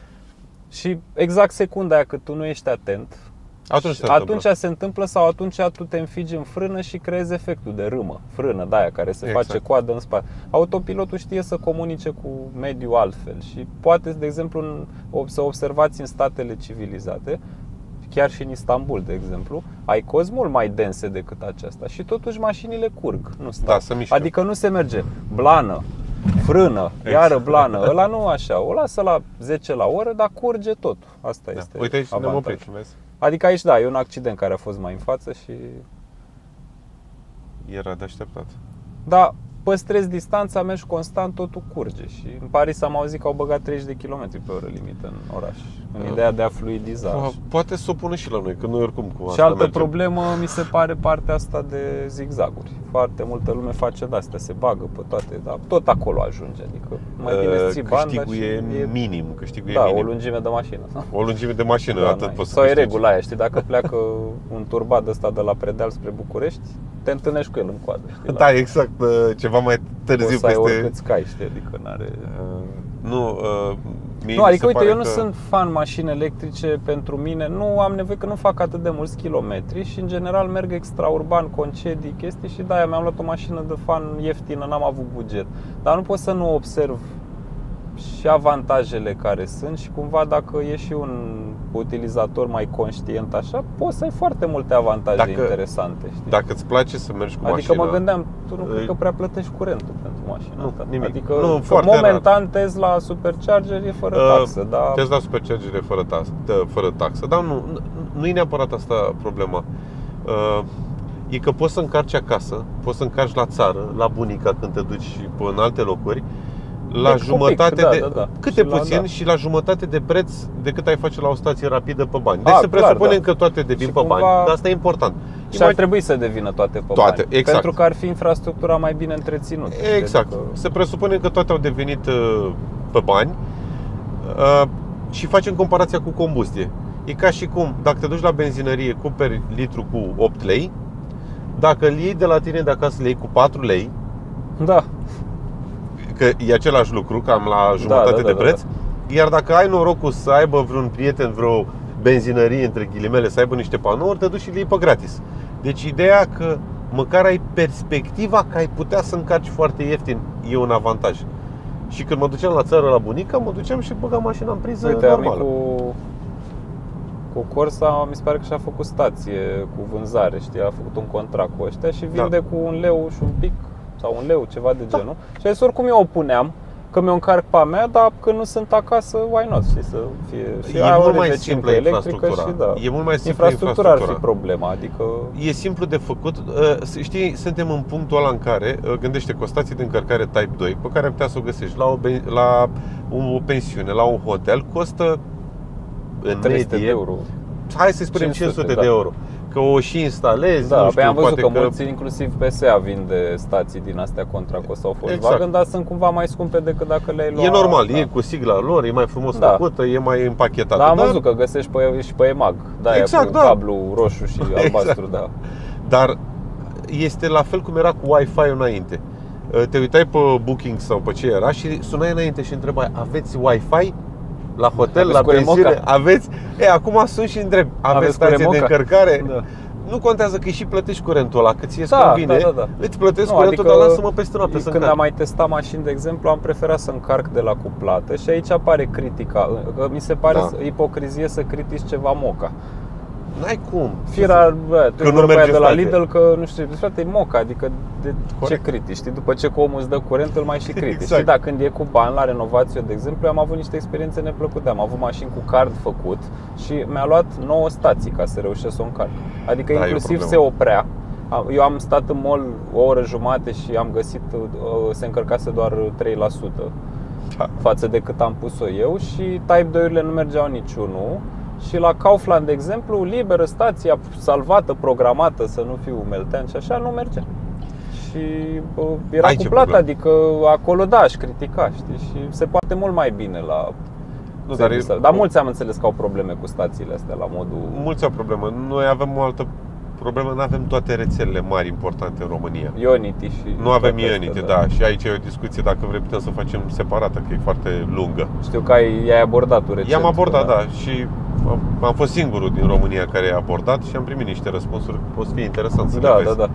Și exact secunda aia cât tu nu ești atent, atunci se întâmplă sau atunci tu te înfigi în frână și creezi efectul de râmă, frână de aia care se face coadă în spate. Autopilotul știe să comunice cu mediul altfel și poate, de exemplu, să observați în statele civilizate, chiar și în Istanbul, de exemplu, ai cozi mult mai dense decât aceasta și totuși mașinile curg, nu stau. Adică nu se merge blană, frână, iară blană, ăla nu așa, o lasă la 10 la oră, dar curge tot. Asta este. Uite, aici ne-am oprit, vezi? Adică aici e un accident care a fost mai în față și era de așteptat. Da, păstrezi distanța, mergi constant, totul curge. Și în Paris am auzit că au băgat 30 de km pe oră limită în oraș, în ideea de a fluidiza. Poate să o pună și la noi, că noi oricum cu asta. Și altă problemă mi se pare partea asta de zigzaguri. Foarte multă lume face de-astea, se bagă pe toate, dar tot acolo ajunge. Adică mai bine ții banda câștigul și e minim, câștigul da, e minim. O lungime de mașină. O lungime de mașină, atât poți să sau câștigi. e regula aia, știi, dacă pleacă un turbat ăsta de la Predeal spre București, te întâlnești cu el în coadă, știi? Da, exact, ceva mai târziu poți să ai peste... oricâți cai, știi, adică n-are... Nu, adică uite, eu nu sunt fan mașini electrice pentru mine, nu am nevoie că nu fac atât de mulți kilometri și în general merg extraurban, concedii, chestii și de-aia mi-am luat o mașină de fan ieftină, n-am avut buget. Dar nu pot să nu observ și avantajele care sunt și cumva dacă ești și un utilizator mai conștient așa, poți să ai foarte multe avantaje interesante, știi? Dacă îți place să mergi cu adică mașina... mă gândeam, tu nu cred că prea plătești curentul pentru mașina asta. Nimic. Adică că momentan Tesla Supercharger e fără taxă, dar... Tesla Supercharger e fără taxă, dar nu e neapărat asta problema. E că poți să încarci acasă, poți să încarci la țară, la bunica când te duci în alte locuri, la jumătate câte puțin și la jumătate de preț decât ai face la o stație rapidă pe bani. Deci să presupunem că toate devin pe bani, dar asta e important. Și ar trebui să devină toate pe bani, exact. Pentru că ar fi infrastructura mai bine întreținută. Exact. Se presupune că toate au devenit pe bani și facem comparația cu combustie. E ca și cum dacă te duci la benzinărie, cumperi litru cu 8 lei, dacă îl iei de la tine de acasă, le iei cu 4 lei. Da. Că e același lucru, cam la jumătate de preț. Iar dacă ai norocul să aibă vreun prieten, vreo benzinărie, între ghilimele, să aibă niște panouri, te duci și le iei pe gratis. Deci ideea că măcar ai perspectiva că ai putea să încarci foarte ieftin e un avantaj. Și când mă duceam la țară la bunica, mă duceam și băgam mașina în priză normală. Cu Corsa mi se pare că și-a făcut stație cu vânzare, știi, a făcut un contract cu ăștia și vinde cu 1 leu și un pic sau 1 leu, ceva de genul. Și a zis, oricum eu o puneam, că mi-o încarc pe a mea, dar când nu sunt acasă, why not, știi, să fie... E mult mai simplă infrastructura. Și, da, e mult mai simplă infrastructura ar fi problema, adică... E simplu de făcut. Știi, suntem în punctul ăla în care, gândește că o stație de încărcare Type 2, pe care putea să o găsești la o pensiune, la un hotel, costă în 300 de euro. Hai să spunem 500 de euro. Că o și instalezi, da, nu știu, am văzut că mulți, inclusiv PSA, vinde stații din astea Contraco sau Volkswagen, dar sunt cumva mai scumpe decât dacă le-ai luat. E normal, e cu sigla lor, e mai frumos făcută, e mai împachetată. Da, am văzut că găsești și pe EMAG, cu cablu roșu și albastru, da. Dar este la fel cum era cu Wi-Fi înainte. Te uitai pe Booking sau pe ce era și sunai înainte și întrebai, aveți Wi-Fi? La hotel, la pensiune, aveți? Acum sunt și întreb, aveți stație de încărcare? Da. Nu contează că și plătești curentul ăla, că ție îți convine, îți plătesc curentul, dar lasă-mă peste noapte să încarc. Când am mai testat mașini, de exemplu, am preferat să încarc de la cuplată și aici apare critica, că mi se pare ipocrizie să critici ceva moca. N-ai cum. Firar, tu vorbeai de la Lidl că, nu știu, frate, e moca, adică de ce critici, știi? După ce omul îți dă curent, îl mai și critici. Exact. Și da, când e cu bani la renovație, de exemplu, am avut niște experiențe neplăcute. Am avut mașini cu card făcut și mi-a luat 9 stații ca să reușesc să o încarc. Adică inclusiv se oprea. Eu am stat în mall o oră jumate și am găsit, se încărcase doar 3% față de cât am pus-o eu și Type 2-urile nu mergeau niciunul. Și la Kaufland, de exemplu, liberă stația salvată, programată, să nu fiu meltean și așa, nu mergea. Și era cu plată, adică acolo da, aș critica, știi? Și se poate mult mai bine la... Dar mulți am înțeles că au probleme cu stațiile astea la modul... Mulți au probleme. Noi avem o altă problemă, nu avem toate rețelele mari importante în România. Ionity și... Nu avem Ionity, da. Și aici e o discuție, dacă vrei putem să o facem separată, că e foarte lungă. Știu că i-ai abordat-o recent. I-am abordat, da. Și am fost singurul din România care i-a abordat și am primit niște răspunsuri. O să fie interesant să le vezi. Da.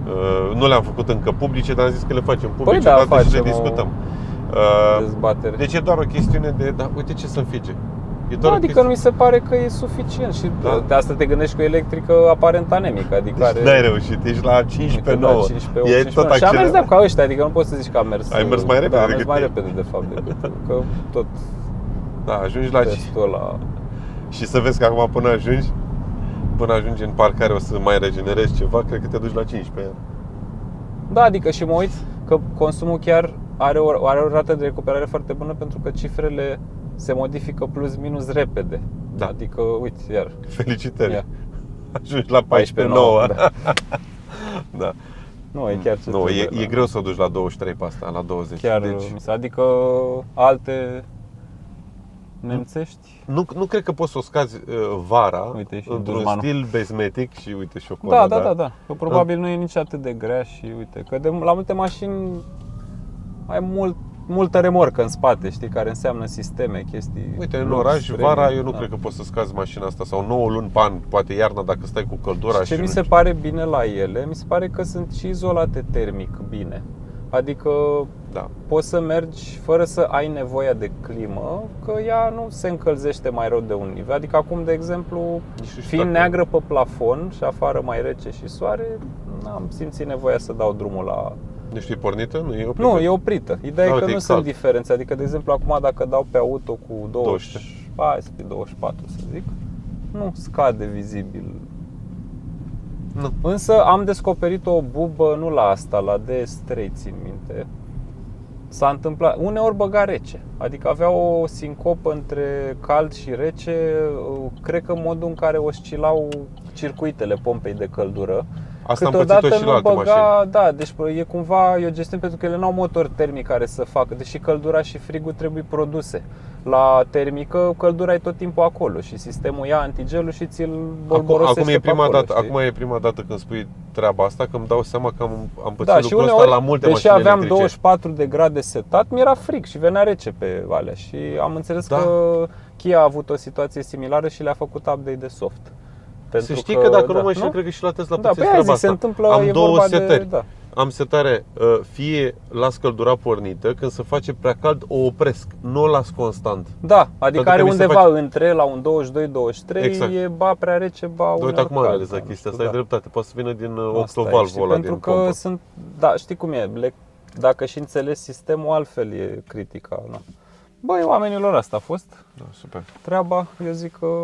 Nu le-am făcut încă publice, dar am zis că le facem publice și le discutăm. Dezbatere. Deci e doar o chestiune de, uite ce să înfige. Adică nu mi se pare că e suficient și de asta te gândești cu electrică aparent anemică, adică n-ai reușit, ești la 15-9. Și am mers ca ăștia, adică nu poți să zici că am mers. Ai mers mai repede decât mai repede de fapt decât că tot. Da, ajungi la și să vezi că acum până ajungi în parcare o să mai regenerezi ceva, cred că te duci la 15. Da, adică și mă uit, că consumul chiar are o rată de recuperare foarte bună, pentru că cifrele se modifică plus minus repede. Da. Adică, uite, iar. Felicitări. Ajungi la 14,9. Da. Da. Nu, e chiar ce trebuie, e greu să o duci la 23 pe asta, la 20. Chiar, adică alte nemțești. Nu cred că poți să o scazi vara, uite, într-un stil bezmetic și uite și o Da. Că probabil nu e nici atât de grea și uite că la multe mașini ai multă remorcă în spate, știi, care înseamnă sisteme, chestii. Uite, în oraș, vara eu nu cred că poți să scazi mașina asta, sau 9 luni pe an, poate iarna dacă stai cu căldura. Și ce mi se pare bine la ele, mi se pare că sunt și izolate termic bine. Adică poți să mergi fără să ai nevoia de climă, că ea nu se încălzește mai rău de un nivel. Adică acum, de exemplu, fiind neagră pe plafon și afară mai rece și soare, n-am simțit nevoia să dau drumul la... Deci e pornită? Nu, e oprită? Nu, e oprită. Ideea e că nu sunt diferențe. Adică, de exemplu, acum dacă dau pe auto cu 24, să zic, nu scade vizibil. Nu. Însă am descoperit o bubă, nu la asta, la DS3, țin minte. S-a întâmplat, uneori băga rece. Adică avea o sincopă între cald și rece. Cred că în modul în care oscilau circuitele pompei de căldură. Asta am pățit-o și la alte mașini. Da, deci e cumva o gestiune, pentru că ele n-au motor termic care să facă. Deși căldura și frigul trebuie produse. La termică, căldura e tot timpul acolo și sistemul ia antigelul și ți-l bolborosește Acum e prima dată când spui treaba asta, că îmi dau seama că am pățit lucrul ăsta la multe mașini electrice. Deși aveam 24 de grade setat, mi-era frig și venea rece pe alea. Și am înțeles că Kia a avut o situație similară și le-a făcut update de soft. Să știi că dacă nu mă înșel, cred că și la Tesla puțin treaba asta. Am două setări. Am setare, fie las căldura pornită, când se face prea cald o opresc, nu o las constant. Da, adică are undeva între, la un 22-23, exact. E ba prea rece, ba uneori uite, acum realizat chestia asta, ai dreptate, poate să vină din octovalvul ăla din pompă. Pentru că știi cum e, dacă și înțelegi sistemul, altfel e critica. Băi, oamenilor, asta a fost super treaba, eu zic că...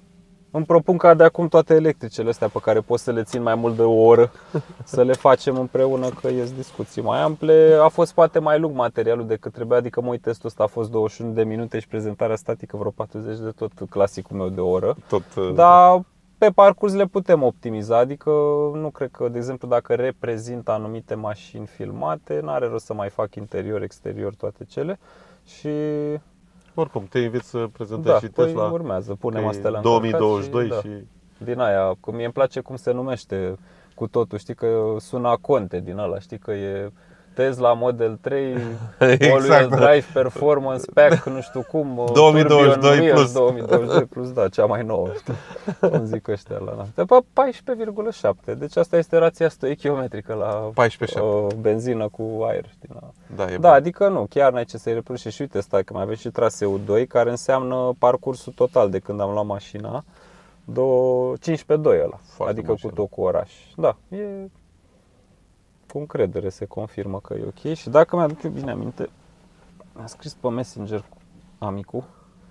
Îmi propun ca de acum toate electricele astea pe care pot să le țin mai mult de o oră să le facem împreună, că ies discuții mai ample. A fost poate mai lung materialul decât trebuia, adică testul ăsta a fost 21 de minute și prezentarea statică vreo 40 de tot clasicul meu de o oră. Dar pe parcurs le putem optimiza, adică nu cred că, de exemplu, dacă reprezint anumite mașini filmate, n-are rost să mai fac interior, exterior, toate cele. Și... oricum, te invit să prezentezi și Tesla. Urmează, punem astea la 2022 și... din aia, că mie îmi place cum se numește cu totul, știi că sună Conte din ăla, știi că e Tesla Model 3, All-Wheel Drive Performance Pack, nu știu cum, 2022 plus. 2022 plus, da, cea mai nouă, cum zic ăștia la de pe 14,7. Deci asta este rația stoichiometrică la 14,7. Benzină cu aer, știi? Da, adică nu, chiar n-ai ce să-i reproșești. Și uite, stai că mai aveți și traseul 2, care înseamnă parcursul total de când am luat mașina, 15 pe 2 ăla, foarte adică mașină. Cu tot cu oraș. Da, e cu încredere, se confirmă că e ok. Și dacă mi-aduc eu bine aminte, mi-a scris pe Messenger amicul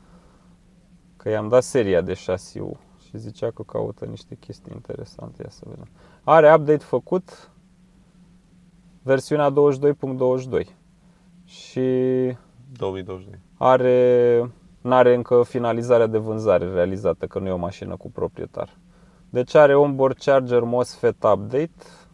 că i-am dat seria de șasiu și zicea că caută niște chestii interesante. Ia să vedem. Are update făcut, versiunea 22.22 și 2022. n-are încă finalizarea de vânzare realizată, că nu e o mașină cu proprietar. Deci are onboard charger MOSFET update.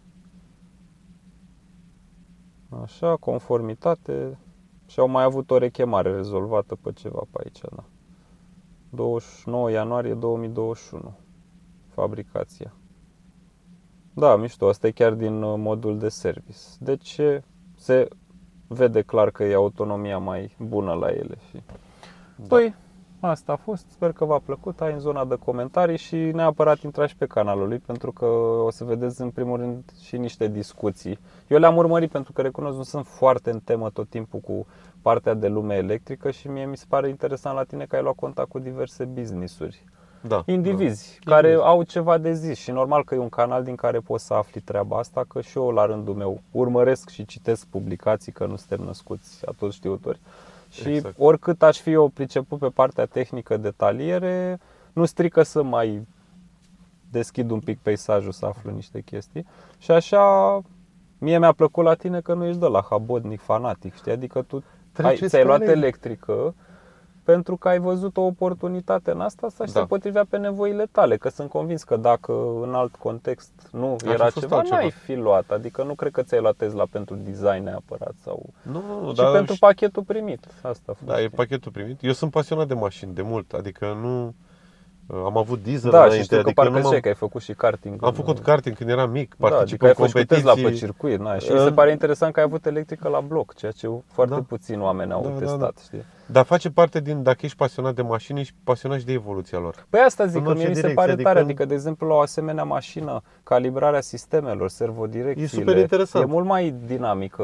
Așa, conformitate. Și au mai avut o rechemare rezolvată pe ceva pe aici, da. 29 ianuarie 2021. Fabricația. Da, mișto, asta e chiar din modul de service. Deci se vede clar că e autonomia mai bună la ele. Păi, asta a fost, sper că v-a plăcut, ai în zona de comentarii și neapărat intrați pe canalul lui, pentru că o să vedeți în primul rând și niște discuții. Eu le-am urmărit pentru că recunosc, nu sunt foarte în temă tot timpul cu partea de lume electrică și mie mi se pare interesant la tine că ai luat contact cu diverse business-uri. Indivizi care au ceva de zis și normal că e un canal din care poți să afli treaba asta, că și eu la rândul meu urmăresc și citesc publicații, că nu suntem născuți atot știutori. Și oricât aș fi eu priceput pe partea tehnică detaliere, nu strică să mai deschid un pic peisajul să aflu niște chestii. Și așa Mie mi-a plăcut la tine că nu ești de la habodnic fanatic, știi? Adică tu ți-ai luat electrică pentru că ai văzut o oportunitate în asta și se potrivea pe nevoile tale. Că sunt convins că dacă în alt context nu era ceva, n-ai fi luat. Adică nu cred că ți-ai luat Tesla pentru design neapărat ci pentru pachetul primit. Asta e pachetul primit. Eu sunt pasionat de mașini de mult, adică nu... Am avut diesel înainte, și știu că parcă că ai făcut și karting. Am făcut karting când eram mic, adică ai fost Tesla pe circuit, și mi se pare interesant că ai avut electrică la bloc, ceea ce foarte puțini oameni au testat, știi? Dar face parte din, dacă ești pasionat de mașini, ești pasionat și de evoluția lor. Păi asta zic, că mie mi se pare tare, adică de exemplu la o asemenea mașină, calibrarea sistemelor, servodirecțiile, e super interesant. E mult mai dinamică.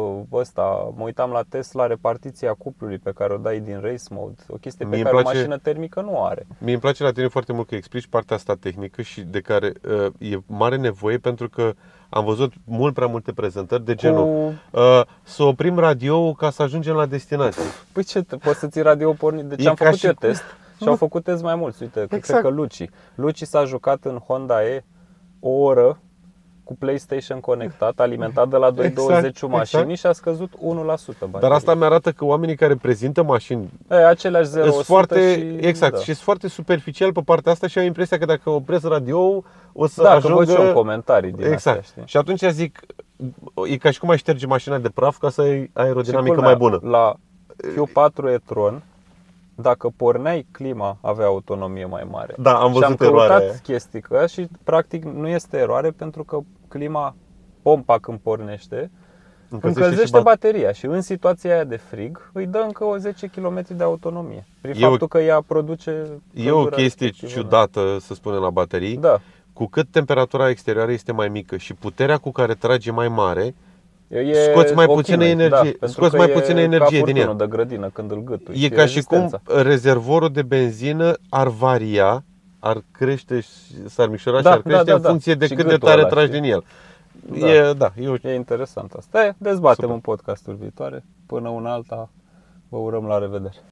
Mă uitam la Tesla, repartiția cuplului pe care o dai din race mode, o chestie pe care o mașină termică nu are. Mie îmi place la tine foarte mult că explici partea asta tehnică și de care e mare nevoie, pentru că am văzut mult prea multe prezentări de genul să oprim radio-ul ca să ajungem la destinație. Păi ce, poți să ții radio pornit? Deci am făcut eu test și au făcut test mai mulți. Uite, cred că Luci s-a jucat în Honda E o oră cu PlayStation conectat, alimentat de la 220 mașini și a scăzut 1% baterie. Dar asta mi-arată că oamenii care prezintă mașini aceleași 0-100 și sunt foarte superficial pe partea asta și am impresia că dacă opresc radio-ul o să ajungă... Da, că văd și eu comentarii din astea, știi? Și atunci zic, e ca și cum ai șterge mașina de praf ca să ai aerodinamică mai bună. La Q4 e-tron, dacă porneai clima, avea autonomie mai mare. Da, am văzut eroarea aia. Chestii și practic nu este eroare, pentru că clima, pompa când pornește, încălzește bateria și în situația aia de frig îi dă încă o 10 km de autonomie. Prin faptul că ea produce... E o chestie ciudată, să spunem, la baterii. Da. Cu cât temperatura exterioară este mai mică și puterea cu care trage mai mare, scoți mai puțină energie, scoți mai puțină energie din ea. De grădină când îl gâtui. E ca și cum rezervorul de benzină ar varia, ar crește, s-ar micșora și ar crește în funcție de cât de tare tragi din el. E interesant asta. Dezbatem în podcasturi viitoare. Până una alta, vă urăm la revedere.